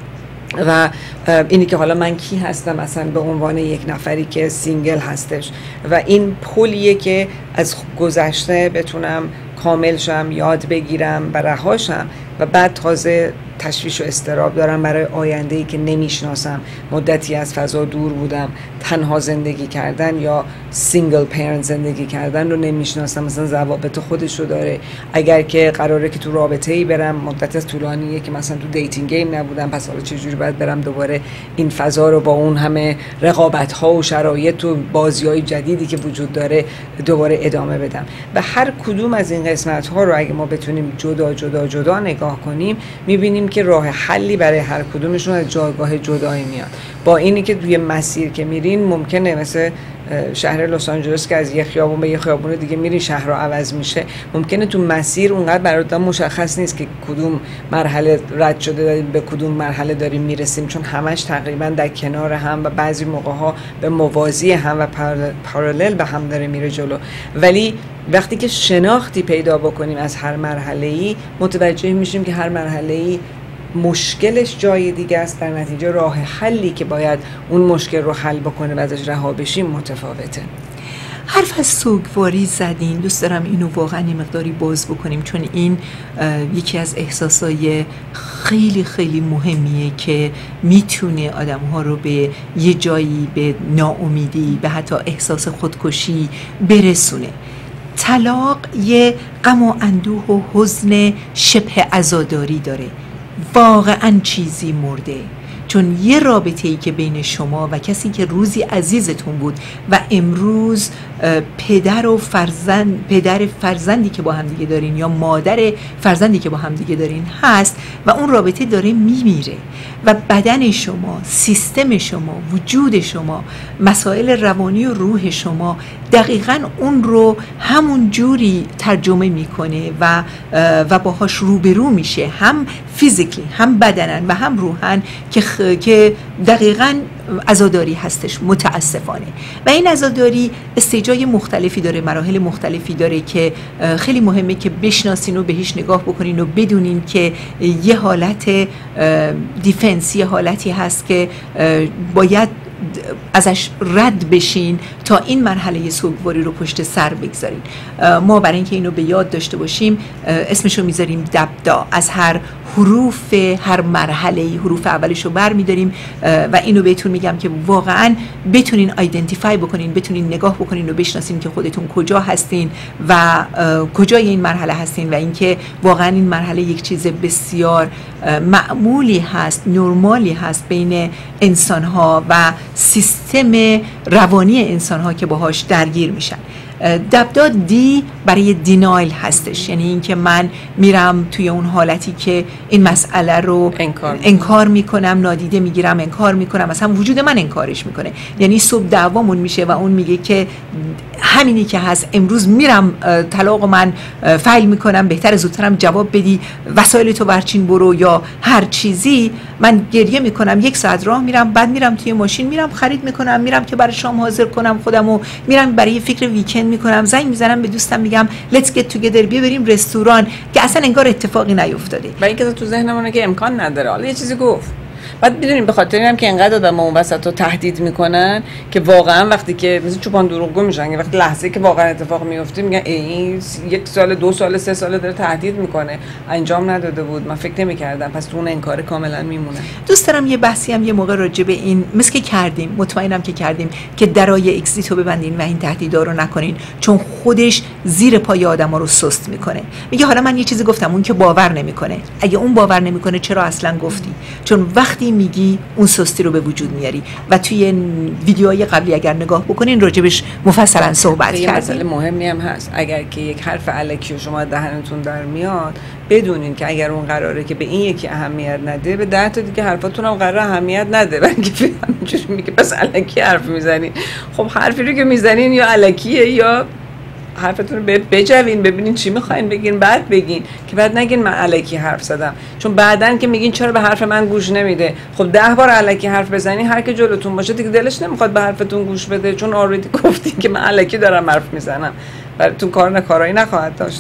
و اینی که حالا من کی هستم مثلا به عنوان یک نفری که سینگل هستش و این پولیه که از گذشته بتونم کامل شم، یاد بگیرم و رهاشم و بعد تازه تشویش و اضطراب دارم برای آینده‌ای که نمیشناسم. مدتی از فضا دور بودم، تنها زندگی کردن یا سینگل پرنت زندگی کردن رو نمیشناسم، مثلا ضوابط خودش رو داره. اگر که قراره که تو رابطه‌ای برم مدت از طولانیه که مثلا تو دیتینگ گیم نبودم، پس حالا چجوری باید برم دوباره این فضا رو با اون همه رقابت‌ها و شرایط و بازی‌های جدیدی که وجود داره دوباره ادامه بدم. و هر کدوم از این قسمت‌ها رو اگه ما بتونیم جدا نگاه کنیم می‌بینیم که راه حلی برای هر کدومشون از جایگاه جدایی میاد. با اینی که توی مسیر که میرین ممکنه مثل شهر لس آنجلس که از یه خیابون به یه خیابون دیگه میرین شهر رو عوض میشه، ممکنه تو مسیر اونقدر براتون مشخص نیست که کدوم مرحله رد شده به کدوم مرحله داریم میرسیم، چون همش تقریبا در کنار هم و بعضی موقع‌ها به موازی هم و پارالل به هم داره میره جلو. ولی وقتی که شناختی پیدا بکنیم از هر مرحله‌ای متوجه میشیم که هر مرحله‌ای مشکلش جای دیگه است، در نتیجه راه حلی که باید اون مشکل رو حل بکنه و ازش رها بشیم متفاوته. حرف از سوگواری زدین، دوست دارم اینو واقعا یه مقداری باز بکنیم، چون این یکی از احساسای خیلی خیلی مهمیه که میتونه آدم‌ها رو به یه جایی، به ناامیدی، به حتی احساس خودکشی برسونه. طلاق یه غم و اندوه و حزن شبه عزاداری داره، واقعا چیزی مرده، چون یه رابطه‌ای که بین شما و کسی که روزی عزیزتون بود و امروز پدر فرزندی که با هم دیگه دارین یا مادر فرزندی که با هم دیگه دارین هست و اون رابطه داره میمیره و بدن شما، سیستم شما، وجود شما، مسائل روانی و روح شما دقیقاً اون رو همون جوری ترجمه میکنه و باهاش روبرو میشه، هم فیزیکلی، هم بدنن و هم روحن، که دقیقاً عزاداری هستش متاسفانه. و این عزاداری استیجای مختلفی داره، مراحل مختلفی داره که خیلی مهمه که بشناسین و بهش نگاه بکنین و بدونین که یه حالت دیفنس، یه حالتی هست که باید ازش رد بشین تا این مرحله سوگواری رو پشت سر بگذارین. ما برای اینکه اینو به یاد داشته باشیم اسمشو میذاریم دبدا، از هر حروف هر مرحله حروف اولشو برمی‌داریم و اینو بهتون میگم که واقعا بتونین آیدنتیفای بکنین، بتونین نگاه بکنین و بشناسین که خودتون کجا هستین و کجای این مرحله هستین و اینکه واقعا این مرحله یک چیز بسیار معمولی هست، نرمالی هست بین انسان‌ها و سیستم روانی انسان‌ها که باهاش درگیر میشن. دبدا دی برای دینایل هستش، یعنی اینکه من میرم توی اون حالتی که این مسئله رو انکار میکنم، نادیده میگیرم، انکار میکنم، مثلا وجود من انکارش میکنه. یعنی صبح دعوامون میشه و اون میگه که همینی که هست، امروز میرم طلاق من فایل میکنم، بهتر زودترم جواب بدی، وسایل تو ورچین برو یا هر چیزی. من گریه میکنم، 1 ساعت راه میرم، بعد میرم توی ماشین، میرم خرید میکنم، میرم که برای شام حاضر کنم خودمو، میرم برای فکر ویکند میکنم، زنگ میزنم به دوستم میگم let's get together، بیا بریم رستوران، که اصلا انگار اتفاقی نیفتاده و اینکه تو ذهنمونه که امکان نداره. حالا یه چیزی گفت، بعد میدونیم به خاطر اینم که انقدر آدم اون وسط رو تهدید میکنن که واقعا وقتی که مثل چوپان دروغگو میشن، وقتی لحظه که واقعا اتفاق میفته میگن این 1 سال 2 سال 3 سال داره تهدید میکنه، انجام نداده بود، من فکر نمیکردم، پس تو اون انکار کاملا میمونه. دوست دارم یه بحثی هم یه موقع راجع به این مثل که کردیم، مطمئنم که کردیم، که درای اکزیت رو ببندین و این تهدیدا رو نکنین، چون خودش زیر پای آدما رو سست میکنه. میگه حالا من یه چیزی گفتم، اون که باور نمیکنه، اگه اون باور نمیکنه چرا اصلا گفتی؟ چون وقتی میگی اون سستی رو به وجود میاری و توی ویدیوهای قبلی اگر نگاه بکنین راجبش مفصلا صحبت کردیم. یه مسئله مهمی هم هست، اگر که یک حرف الکی شما دهنتون در میاد، بدونین که اگر اون قراره که به این یکی اهمیت نده، به 10 تا دیگه حرفاتون هم قراره اهمیت نده، برای اینکه همینجوری میگه بس الکی حرف میزنین. خب حرفی رو که میزنین یا الکیه یا حرفتون رو بجوین، ببینین چی میخواین بگین، بعد بگین، که بعد نگین من الکی حرف زدم. چون بعدن که میگین چرا به حرف من گوش نمیده، خب 10 بار الکی حرف بزنی هر کی جلوتون باشه دیگه دلش نمیخواد به حرفتون گوش بده، چون آردی گفتین که من الکی دارم حرف میزنم، براتون کارایی نخواهد داشت.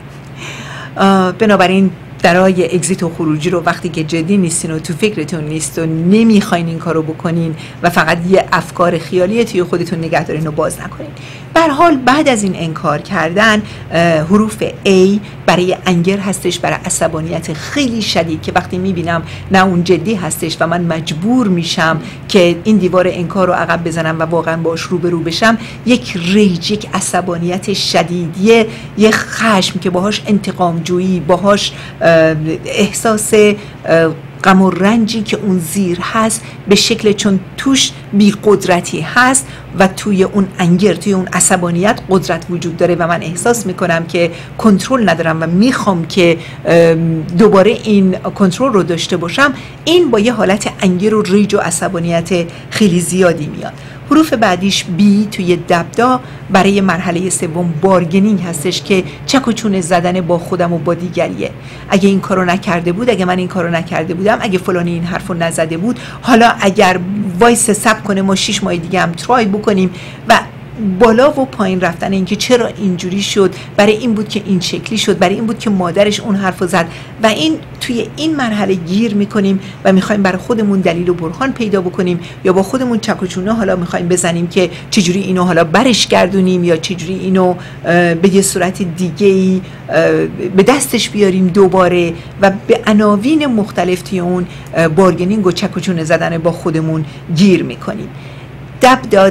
بنابراین درای اگزیت و خروجی رو وقتی که جدی نیستین و تو فکرتون نیست و نمیخواین این کارو بکنین و فقط یه افکار خیالی توی خودتون نگه دارین و باز نکنین. به هر حال بعد از این انکار کردن، حروف A برای انگر هستش، برای عصبانیت خیلی شدید که وقتی میبینم نه اون جدی هستش و من مجبور میشم که این دیوار انکار رو عقب بزنم و واقعا باش روبرو بشم، یک ریج، یک عصبانیت شدید، یه خشم که باهاش انتقام جویی، باهاش احساس غم و رنجی که اون زیر هست به شکل چون توش بی قدرتی هست و توی اون انگر، توی اون عصبانیت قدرت وجود داره و من احساس میکنم که کنترل ندارم و میخوام که دوباره این کنترل رو داشته باشم، این با یه حالت انگر و ریج و عصبانیت خیلی زیادی میاد. حروف بعدیش B توی دبدا برای مرحله سوم بارگنینگ هستش که چک و چونه زدن با خودم و با دیگریه. اگه این کارو نکرده بود، اگه من این کارو نکرده بودم، اگه فلانی این حرفو نزده بود، حالا اگر وایس سب کنه ما 6 ماه دیگه هم ترای بکنیم و بالا و پایین رفتن این که چرا اینجوری شد، برای این بود که این شکلی شد، برای این بود که مادرش اون حرفو زد و این توی این مرحله گیر میکنیم و میخوایم برای خودمون دلیل و برهان پیدا بکنیم یا با خودمون چک و چونه حالا میخوایم بزنیم که چجوری اینو حالا برش گردونیم یا چجوری اینو به یه صورت دیگه‌ای به دستش بیاریم دوباره و به عناوین مختلف توی اون بارگنینگ و چک و چونه زدن با خودمون گیر میکنیم. دبدا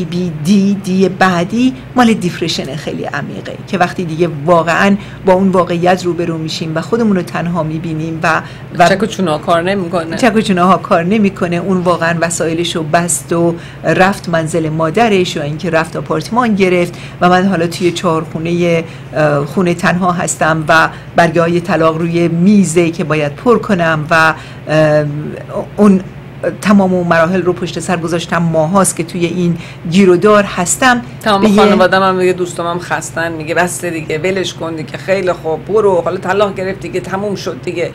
دی بعدی مال دیپرشن خیلی عمیقه که وقتی دیگه واقعا با اون واقعیت روبرو میشیم و خودمون رو تنها میبینیم و چک و چونه ها کار نمیکنه، اون واقعا وسایلش رو بست و رفت منزل مادرش و اینکه رفت آپارتمان گرفت و من حالا توی 4 خونه تنها هستم و برگه های طلاق روی میزه که باید پر کنم و اون تمام اون مراحل رو پشت سر گذاشتم، ماهاست که توی این گیرودار هستم. تمام خانواده‌ام هم میگه، دوستام هم خستن، میگه بس دیگه، ولش کن دیگه، خیلی خوب، برو، حالا طلاق گرفت دیگه، تموم شد دیگه،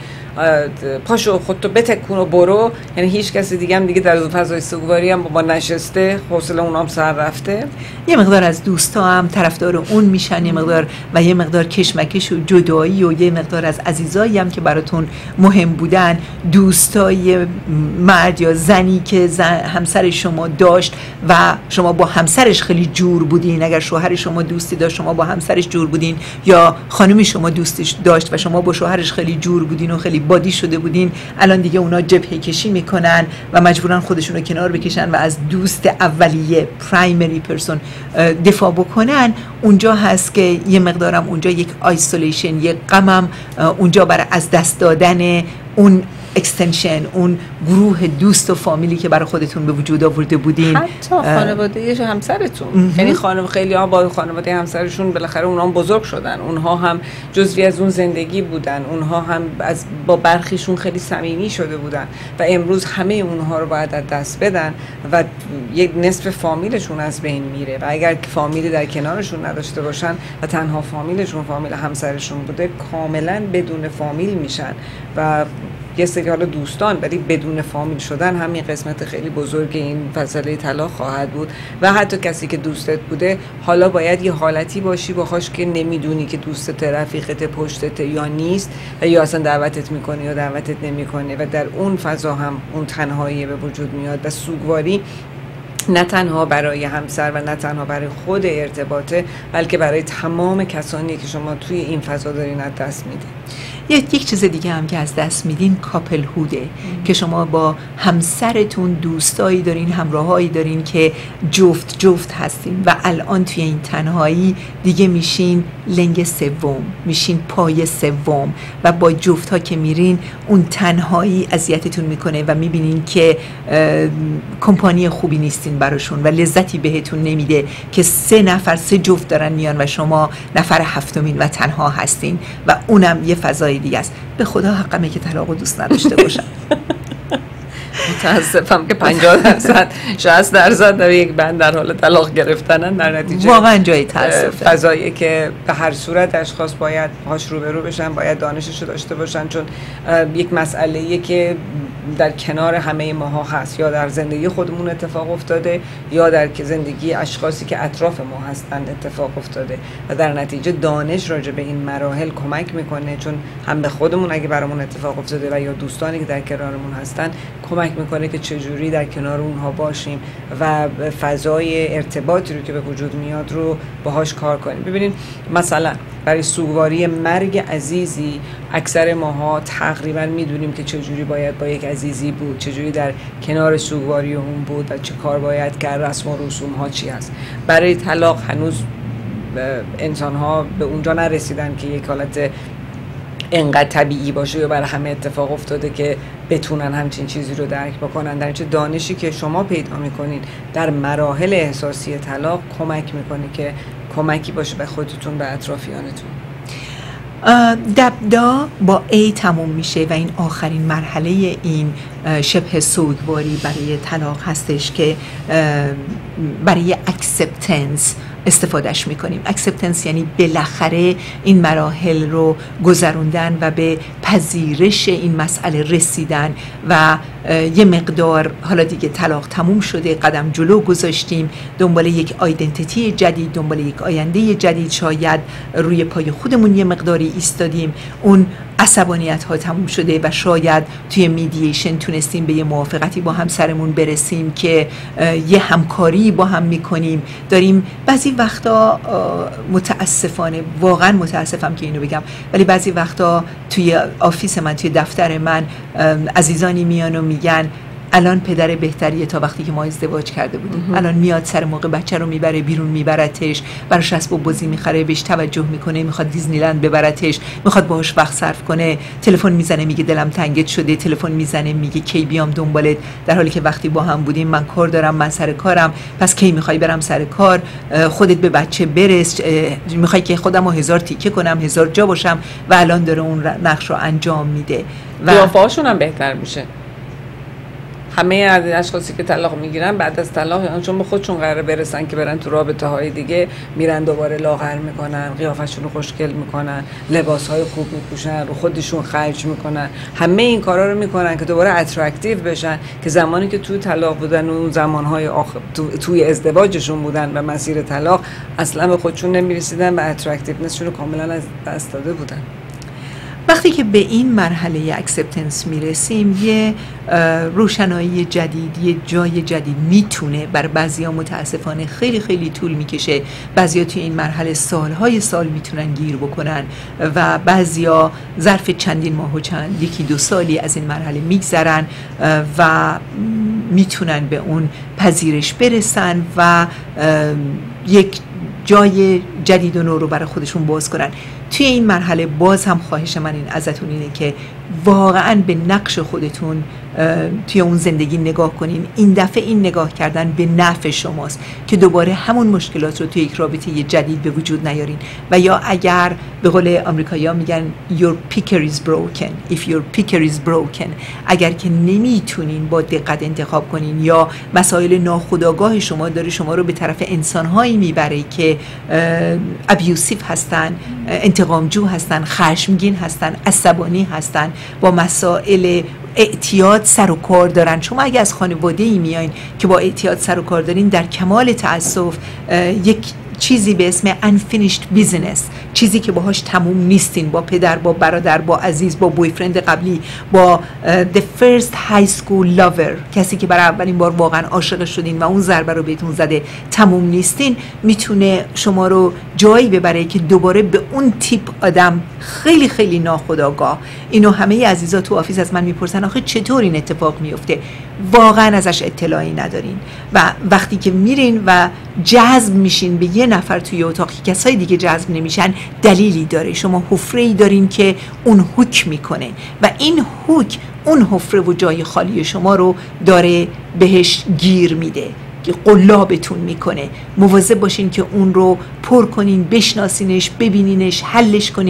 پاشو خودتو بتکون و برو. یعنی هیچ کسی دیگه هم دیگه در فضای سوگواری هم با نشسته، حوصله اونام سر رفته. یه مقدار از دوستا هم طرفدار اون میشن، یه مقدار و یه مقدار کشمکش و جدایی و یه مقدار از عزیزایی هم که براتون مهم بودن، دوستای مرد یا زنی که همسر شما داشت و شما با همسرش خیلی جور بودین، اگر شوهر شما دوستی داشت شما با همسرش جور بودین، یا خانمی شما دوستش داشت و شما با شوهرش خیلی جور بودین و خیلی بادی شده بودین، الان دیگه اونا جبهه کشی میکنن و مجبورن خودشون رو کنار بکشن و از دوست اولیه پرایمری پرسون دفاع بکنن. اونجا هست که یه مقدارم اونجا یک آیسولیشن، یک غمم اونجا برای از دست دادن اون اکستنشن، اون گروه دوست و فامیلی که برای خودتون به وجود آورده بودین، حتی خانواده همسرتون. یعنی خیلی ها با خانواده همسرشون بالاخره اونها هم بزرگ شدن، اونها هم جزوی از اون زندگی بودن، اونها هم با برخیشون خیلی صمیمی شده بودن و امروز همه اونها رو باید از دست بدن و یک نصف فامیلشون از بین میره و اگر فامیلی در کنارشون نداشته باشن و تنها فامیلشون فامیل همسرشون بوده، کاملا بدون فامیل میشن و یه سری حالا دوستان، ولی بدون فامیل شدن همین قسمت خیلی بزرگ این فاصله طلاق خواهد بود. و حتی کسی که دوستت بوده حالا باید یه حالتی باشی باهاش که نمیدونی که دوستت، رفیقت، پشتت یا نیست و یا اصلا دعوتت میکنه یا دعوتت نمیکنه و در اون فضا هم اون تنهایی به وجود میاد و سوگواری نه تنها برای همسر و نه تنها برای خود ارتباطه، بلکه برای تمام کسانی که شما توی این فضا دارین از دست میدین. یک چیز دیگه هم که از دست میدین کاپل هوده که شما با همسرتون دوستایی دارین، همراهایی دارین که جفت هستین و الان توی این تنهایی دیگه میشین لنگ سوم، میشین پای سوم و با جفت ها که میرین اون تنهایی اذیتتون میکنه و میبینین که کمپانی خوبی نیستین براشون و لذتی بهتون نمیده که 3 جفت دارن میان و شما نفر 7 و تنها هستین و اونم یه فضای دیگه است. به خدا حقمه که طلاقو دوست نداشته باشم. متاسفم که 50% 60% در یک بند در حال طلاق گرفتنن. در نتیجه واقعا جای تاسفه. فضایی که به هر صورت اشخاص باید باهاش روبرو بشن، باید دانشش رو داشته باشن، چون یک مسئله‌ایه که در کنار همه ماها هست، یا در زندگی خودمون اتفاق افتاده یا در زندگی اشخاصی که اطراف ما هستند اتفاق افتاده و در نتیجه دانش راجع به این مراحل کمک میکنه، چون هم به خودمون اگه برامون اتفاق افتاده و یا دوستانی که در کنارمون هستن کمک میکنه که چجوری در کنار اونها باشیم و فضای ارتباطی رو که به وجود میاد رو باهاش کار کنیم. ببینید مثلا برای سوگواری مرگ عزیزی اکثر ماها تقریبا میدونیم که چجوری باید با یک عزیزی بود، چجوری در کنار سوگواری اون بود و چه کار باید کرد، رسم و رسوم ها چی هست. برای طلاق هنوز انسان ها به اونجا نرسیدن که یک حالت انقدر طبیعی باشه یا برای همه اتفاق افتاده که بتونن همچین چیزی رو درک بکنن. در چه دانشی که شما پیدا میکنین در مراحل احساسی طلاق کمک میکنه که کمکی باشه به خودتون، به اطرافیانتون. دبدا با A تموم میشه و این آخرین مرحله این شبه سوگواری برای طلاق هستش که برای اکسپتنس استفادهش میکنیم. اکسپتنس یعنی بالاخره این مراحل رو گذروندن و به پذیرش این مسئله رسیدن و یه مقدار حالا دیگه طلاق تموم شده، قدم جلو گذاشتیم، دنبال یک آیدنتیتی جدید، دنبال یک آینده جدید، شاید روی پای خودمون یه مقداری ایستادیم، اون عصبانیت ها تموم شده و شاید توی میدییشن تونستیم به یه موافقتی با همسرمون برسیم که یه همکاری با هم میکنیم. داریم بعضی وقتا متاسفانه، واقعا متاسفم که اینو بگم، ولی بعضی وقتا توی آفیس من، توی دفتر من عزیزانی میان و میگن الان پدر بهتریه تا وقتی که ما ازدواج کرده بودیم. الان میاد سر موقع بچه رو میبره بیرون، میبرتش، براش اسباب بازی میخره، بهش توجه میکنه، میخواد دیزنیلند ببرتش، میخواد باهاش وقت صرف کنه، تلفن میزنه میگه دلم تنگت شده، تلفن میزنه میگه کی بیام دنبالت، در حالی که وقتی با هم بودیم من کار دارم، من سر کارم، پس کی میخوای برم سر کار، خودت به بچه برس، میخوای که خودمو 1000 تیکه کنم، 1000 جا باشم، و الان داره اون نقش رو انجام میده و قیافه‌هاشون هم بهتر میشه. همه از اشخاصی که طلاق میگیرن بعد از طلاق، چون به خودشون قراره برسن که برن تو رابطه های دیگه، میرن دوباره لاغر میکنن، قیافشون رو خوشگل میکنن، لباس های خوب میپوشن، رو خودشون خرج میکنن، همه این کارا رو میکنن که دوباره اترکتیو بشن، که زمانی که توی طلاق بودن و زمانهای توی ازدواجشون بودن و مسیر طلاق اصلا به خودشون نمیرسیدن و اترکتیونسشون رو کاملا از دست داده بودن. وقتی که به این مرحله اکسپتنس میرسیم، یه روشنایی جدید، یه جای جدید میتونه بر بعضیا متاسفانه خیلی خیلی طول میکشه. بعضیا توی این مرحله سالهای سال میتونن گیر بکنن و بعضیا ظرف چندین ماه و یکی دو سالی از این مرحله میگذرن و میتونن به اون پذیرش برسن و یک جای جدید و نو رو برای خودشون باز کنن. توی این مرحله باز هم خواهش من این ازتون اینه که واقعا به نقش خودتون توی اون زندگی نگاه کنین. این دفعه این نگاه کردن به نفع شماست که دوباره همون مشکلات رو توی یک رابطه جدید به وجود نیارین، و یا اگر به قول آمریکایی‌ها میگن your picker is broken, if your picker is broken، اگر که نمیتونین با دقت انتخاب کنین یا مسائل ناخودآگاه شما داره شما رو به طرف انسان‌هایی میبره که ابیوسیو هستن، انتقامجو هستن، خشمگین هستن، عصبانی هستن، با مسائل اعتیاد سر و کار دارن. شما اگه از خانواده‌ای میایین که با اعتیاد سر و کار دارین، در کمال تأسف یک چیزی به اسم unfinished business، چیزی که باهاش تموم نیستین، با پدر، با برادر، با عزیز، با بویفرند قبلی، با the first high school lover، کسی که برای اولین بار واقعا عاشق شدین و اون ضربه رو بهتون زده، تموم نیستین، میتونه شما رو جایی ببره که دوباره به اون تیپ آدم خیلی خیلی ناخودآگاه. اینو همه عزیزا تو آفیس از من میپرسن آخه چطور این اتفاق میفته؟ واقعا ازش اطلاعی ندارین و وقتی که میرین و جذب میشین به یه نفر توی اتاق که کسای دیگه جذب نمیشن، دلیلی داره. شما حفره‌ای دارین که اون هوک میکنه و این هوک اون حفره و جای خالی شما رو داره بهش گیر میده، که قلابتون میکنه. مواظب باشین که اون رو پر کنین، بشناسینش، ببینینش، حلش کنین،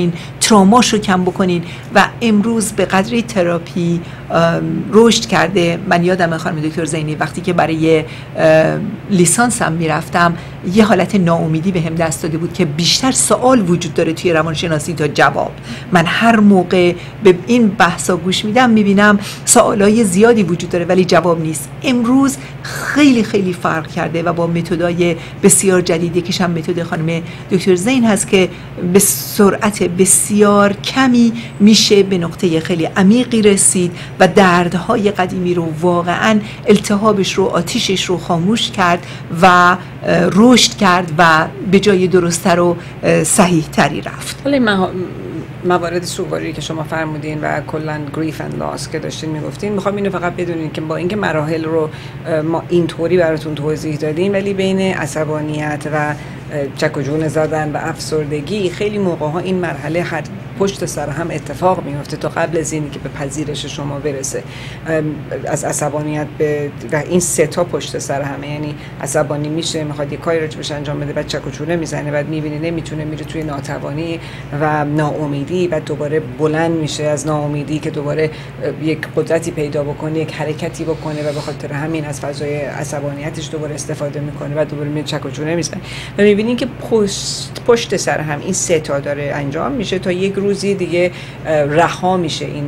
تراماشو کم بکنین. و امروز به قدری تراپی رشد کرده. من یادم خانم دکتر زینی وقتی که برای لیسانسم میرفتم یه حالت ناامیدی بهم دست داده بود که بیشتر سوال وجود داره توی روانشناسی تا جواب. من هر موقع به این بحثا گوش میدم میبینم سوالای زیادی وجود داره ولی جواب نیست. امروز خیلی خیلی فرق کرده و با متدای بسیار جدیدی که هم متد خانم دکتر زین هست که به سرعت بسیار کمی میشه به نقطه خیلی عمیقی رسید و دردهای قدیمی رو واقعا التهابش رو آتیشش رو خاموش کرد و رشد کرد و به جای درست‌تر و صحیح تری رفت. ولی موارد سوگواری که شما فرمودین و کلا گریف اند لاس که داشتین میگفتین، میخوام اینو فقط بدونین که با اینکه مراحل رو ما اینطوری براتون توضیح دادیم ولی بین عصبانیت و چک و جون زدن و افسردگی خیلی موقع‌ها این مرحله هر پشت سر هم اتفاق میفته تا قبل از اینی که به پذیرش شما برسه. از عصبانیت به و این سه تا پشت سر همه، یعنی عصبانی میشه میخواد یه کاری رو بهش انجام بده بعد چک و چونه میزنه، بعد میبینه نمیتونه میره توی ناتوانی و ناامیدی، بعد دوباره بلند میشه از ناامیدی که دوباره یک قدرتی پیدا بکنه، یک حرکتی بکنه و به خاطر همین از فضای عصبانیتش دوباره استفاده میکنه و دوباره میره چک و چونه میزنه و میبینین که پشت سر هم این سه تا داره انجام میشه تا یک روزی دیگه رها میشه این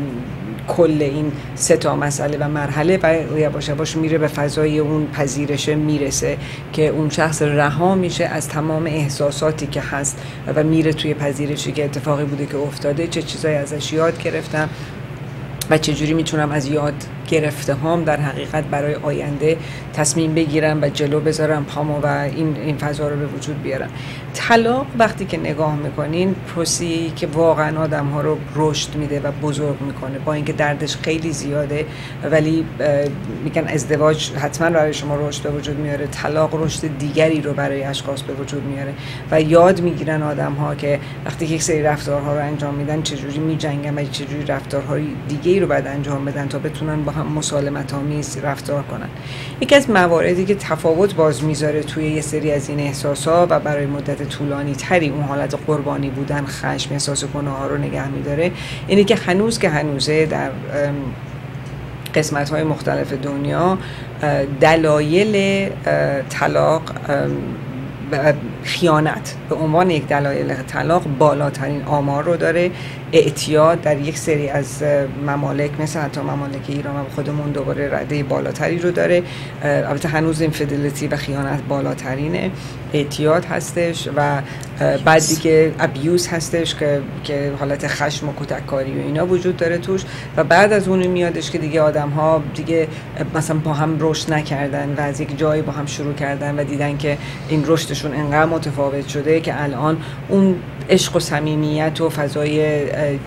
کل این سه تا مسئله و مرحله و یواش یواش میره به فضای اون پذیرش میرسه که اون شخص رها میشه از تمام احساساتی که هست و میره توی پذیرشی که اتفاقی بوده که افتاده، چه چیزایی ازش یاد گرفتم و چجوری میتونم از یاد گرفته هام در حقیقت برای آینده تصمیم بگیرم و جلو بذارم پامو و این فضا رو به وجود بیارم. طلاق وقتی که نگاه میکنین پروسی که واقعا آدم ها رو رشد میده و بزرگ میکنه، با اینکه دردش خیلی زیاده ولی میگن ازدواج حتما برای شما رشد به وجود میاره، طلاق رشد دیگری رو برای اشخاص به وجود میاره و یاد میگیرن آدم ها که وقتی که یک سری رفتارها رو انجام میدن چجوری میجنگن و چجوری رفتارهای دیگه‌ای رو بعد انجام بدن تا بتونن با هم مسالمت آمیز رفتار کنن. یکی از مواردی که تفاوت باز میذاره توی یه سری از این احساسا و برای مدت طولانی تری اون حالت قربانی بودن، خشم، احساس گناه ها رو نگه میداره، اینه که هنوزه در قسمت‌های مختلف دنیا دلایل طلاق خیانت به عنوان یک دلایل طلاق بالاترین آمار رو داره. اعتیاد در یک سری از ممالک مثل حتی ممالک ایران و خودمون دوباره رده بالاتری رو داره. البته هنوز اینفیدلیتی و خیانت بالاترینه، اعتیاد هستش و بعد دیگه ابیوز هستش که حالت خشم و کتککاری و اینا وجود داره توش و بعد از اون میادش که دیگه آدم ها دیگه مثلا با هم رشد نکردن و از یک جایی با هم شروع کردن و دیدن که این رشدشون انقدر متفاوت شده که الان اون عشق و صمیمیت و فضای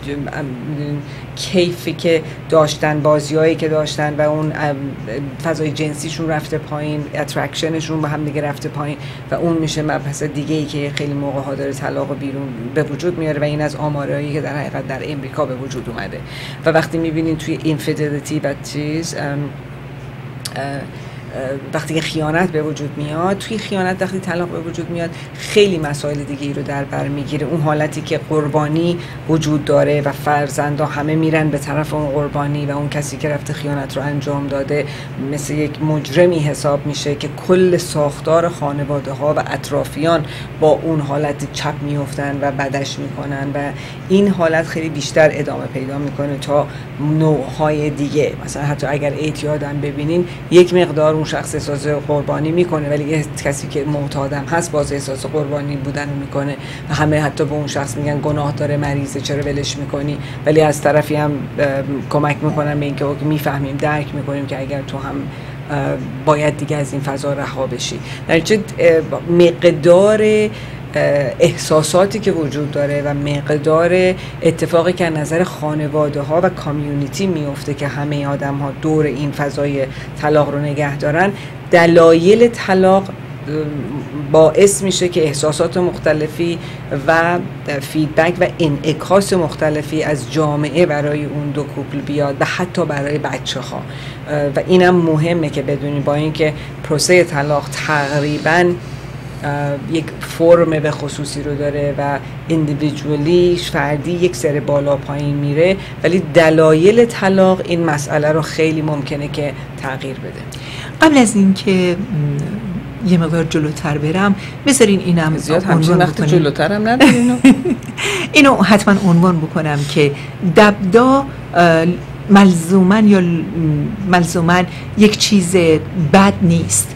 کیفی که داشتن، بازیایی که داشتن و اون فضای جنسیشون رفته پایین، اترکشنشون با هم دیگه رفته پایین و اون میشه مبحث دیگه ای که خیلی موقع ها داره طلاق بیرون به وجود میاره و این از آمارایی که در حقیقت در امریکا به وجود اومده. و وقتی میبینین توی اینفیدلیتی و چیز وقتی که خیانت به وجود میاد، توی خیانت وقتی طلاق به وجود میاد خیلی مسائل دیگه ای رو در بر میگیره. اون حالتی که قربانی وجود داره و فرزندا همه میرن به طرف اون قربانی و اون کسی که رفته خیانت رو انجام داده مثل یک مجرمی حساب میشه که کل ساختار خانواده ها و اطرافیان با اون حالت چپ میافتن و بدش میکنن و این حالت خیلی بیشتر ادامه پیدا میکنه تا نوعهای دیگه. مثلا حتی اگر اعتیاد هم ببینین یک مقدار اون شخص احساس قربانی میکنه ولی یه کسی که معتادم هست باز احساس قربانی بودن میکنه و همه حتی به اون شخص میگن گناه داره، مریضه، چرا ولش میکنی، ولی از طرفی هم کمک میکنن به اینکه میفهمیم، درک میکنیم که اگر تو هم باید دیگه از این فضا رها بشی. در چه مقدار احساساتی که وجود داره و مقدار اتفاقی که از نظر خانواده ها و کامیونیتی میفته که همه آدم ها دور این فضای طلاق رو نگه دارن، دلایل طلاق باعث میشه که احساسات مختلفی و فیدبک و انعکاس مختلفی از جامعه برای اون دو کوپل بیاد و حتی برای بچه ها. و اینم مهمه که بدونید با اینکه پروسه طلاق تقریباً یک فرم به خصوصی رو داره و اندیویدوالی فردی یک سر بالا پایین میره، ولی دلایل طلاق این مسئله رو خیلی ممکنه که تغییر بده. قبل از اینکه یه مقدار جلوتر برم بذارین اینم زیاد همچین وقت جلوتر هم ندارین اینو حتما عنوان بکنم که دبدا ملزوماً یک چیز بد نیست،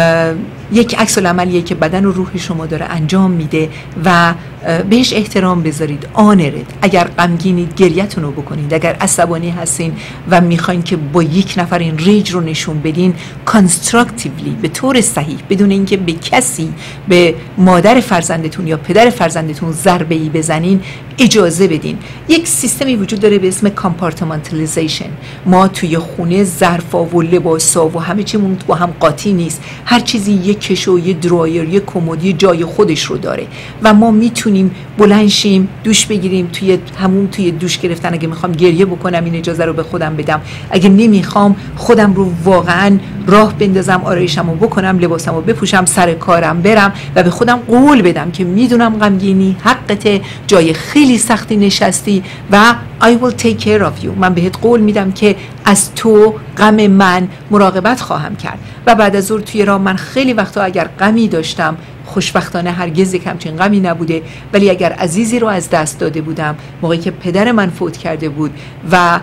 یک عکس العملیه که بدن و روح شما داره انجام میده و بهش احترام بذارید. آنرید. اگر غمگینید گریه‌تون رو بکنید، اگر عصبانی هستین و میخواین که با یک نفر این ریج رو نشون بدین کانستراکتیولی، به طور صحیح، بدون اینکه به کسی، به مادر فرزندتون یا پدر فرزندتون ضربه‌ای بزنین، اجازه بدین. یک سیستمی وجود داره به اسم کامپارتمنتالیزیشن. ما توی خونه ظرفا و لباسا و همه چیمون با هم قاطی نیست، هر چیزی یک کشو، یه درایر، یه کمدی جای خودش رو داره و ما میتونیم بلند شیم، دوش بگیریم، توی دوش گرفتن اگه میخوام گریه بکنم این اجازه رو به خودم بدم، اگه نمیخوام خودم رو واقعا راه بندازم، آرایشمو بکنم، لباسمو بپوشم، سر کارم برم و به خودم قول بدم که میدونم غمگینی حقته، جای خیلی سختی نشستی و I will take care of you. من بهت قول میدم که از تو، غم من مراقبت خواهم کرد. و بعد از اون توی راه من خیلی وقتا اگر غمی داشتم، خوشبختانه هرگز یک همچین غمی نبوده، ولی اگر عزیزی رو از دست داده بودم موقعی که پدر من فوت کرده بود و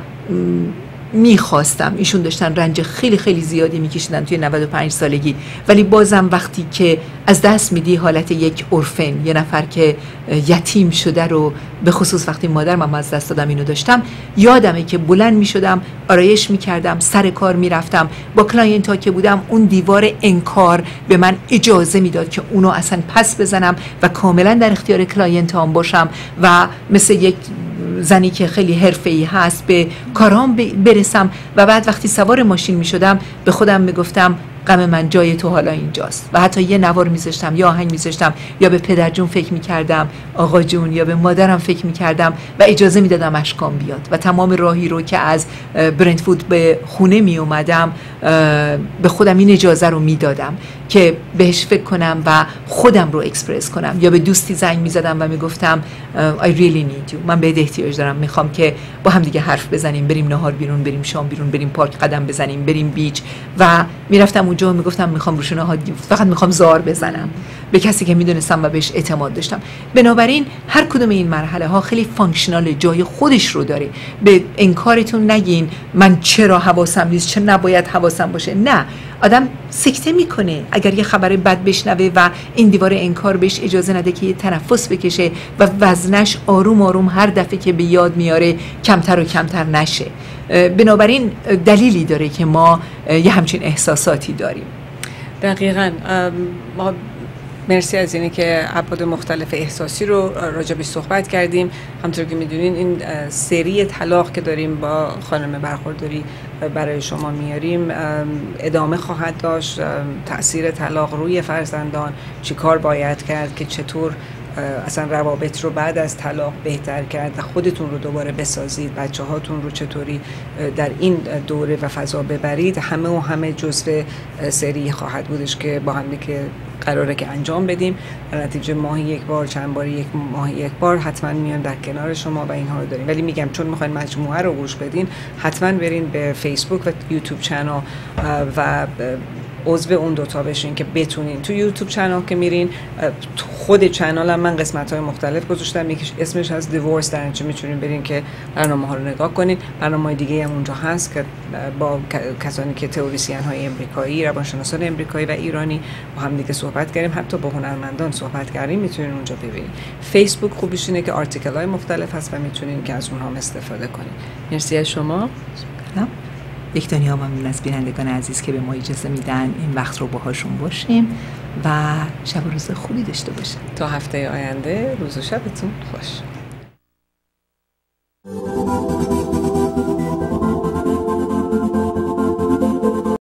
میخواستم، ایشون داشتن رنج خیلی خیلی زیادی میکشیدن توی 95 سالگی، ولی بازم وقتی که از دست میدی حالت یک اورفن، یه نفر که یتیم شده رو، به خصوص وقتی مادرم از دست دادم اینو داشتم، یادمه که بلند میشدم، آرایش میکردم، سر کار میرفتم، با کلاینت ها که بودم اون دیوار انکار به من اجازه میداد که اونو اصلا پس بزنم و کاملا در اختیار کلاینت هم باشم و مثل یک زنی که خیلی حرفه‌ای هست به کارام برسم. و بعد وقتی سوار ماشین می شدم به خودم می گفتم غم من جای تو حالا اینجاست، و حتی یه نوار میذاشتم یا آهنگ میذاشتم یا به پدر جون فکر میکردم، آقا جون، یا به مادرم فکر میکردم و اجازه میدادم اشکام بیاد و تمام راهی رو که از برنتفود به خونه می اومدم به خودم این اجازه رو میدادم که بهش فکر کنم و خودم رو اکسپرس کنم. یا به دوستی زنگ میزدم و میگفتم I really need you، من بهت احتیاج دارم، میخوام که با هم دیگه حرف بزنیم، بریم نهار بیرون، بریم شام بیرون، بریم پارک قدم بزنیم، بریم بیچ. و میرفتم اونجا میگفتم میخوام روشونه ها، فقط میخوام زار بزنم به کسی که میدونستم و بهش اعتماد داشتم. بنابراین هر کدوم این مرحله ها خیلی فانکشنال، جای خودش رو داره. به انکارتون نگین من چرا حواسم نیست، چه نباید حواسم باشه. نه، آدم سکته میکنه اگر یه خبر بد بشنوه و این دیوار انکار بهش اجازه نده که یه تنفس بکشه و وزنش آروم آروم هر دفعه که به یاد میاره کمتر و کمتر نشه. بنابراین دلیلی داره که ما یه همچین احساساتی داریم. دقیقاً. ما مرسی از اینه که ابعاد مختلف احساسی رو راجبش صحبت کردیم. همونطور که میدونین این سری طلاق که داریم با خانم برخورداری برای شما میاریم ادامه خواهد داشت. تأثیر طلاق روی فرزندان، چی کار باید کرد که چطور اصلا روابط رو بعد از طلاق بهتر کرد و خودتون رو دوباره بسازید، بچه هاتون رو چطوری در این دوره و فضا ببرید، همه جزء سری خواهد بودش که با هم که قراره که انجام بدیم. در نتیجه ماهی یک بار، چند باری یک ماهی یک بار حتما میان در کنار شما و اینها رو داریم. ولی میگم چون میخواین مجموعه رو گوش بدین، حتما برین به فیسبوک و یوتیوب چنل و عضو اون دوتا بشین که بتونین. تو یوتیوب چنل که میرین، خود چنل هم من قسمت‌های مختلف گذاشتم، یکیش اسمش از دیورس، در اینجا میتونین برین که برنامه‌ها رو نگاه کنین. برنامه‌های دیگه هم اونجا هست که با کسانی که تئوریسین‌های امریکایی، روانشناسان امریکایی و ایرانی با هم دیگه صحبت کردیم، حتی با هنرمندان صحبت کردیم، میتونین اونجا ببینین. فیسبوک خوبیش اینه که آرتیکل‌های مختلف هست و میتونین که از اونها استفاده کنین. مرسی از شما. یک دنیا ممنون از بینندگان عزیز که به ما اجازه میدن این وقت رو باهاشون باشیم و شب و روز خوبی داشته باشیم. تا هفته آینده، روز و شبتون خوش.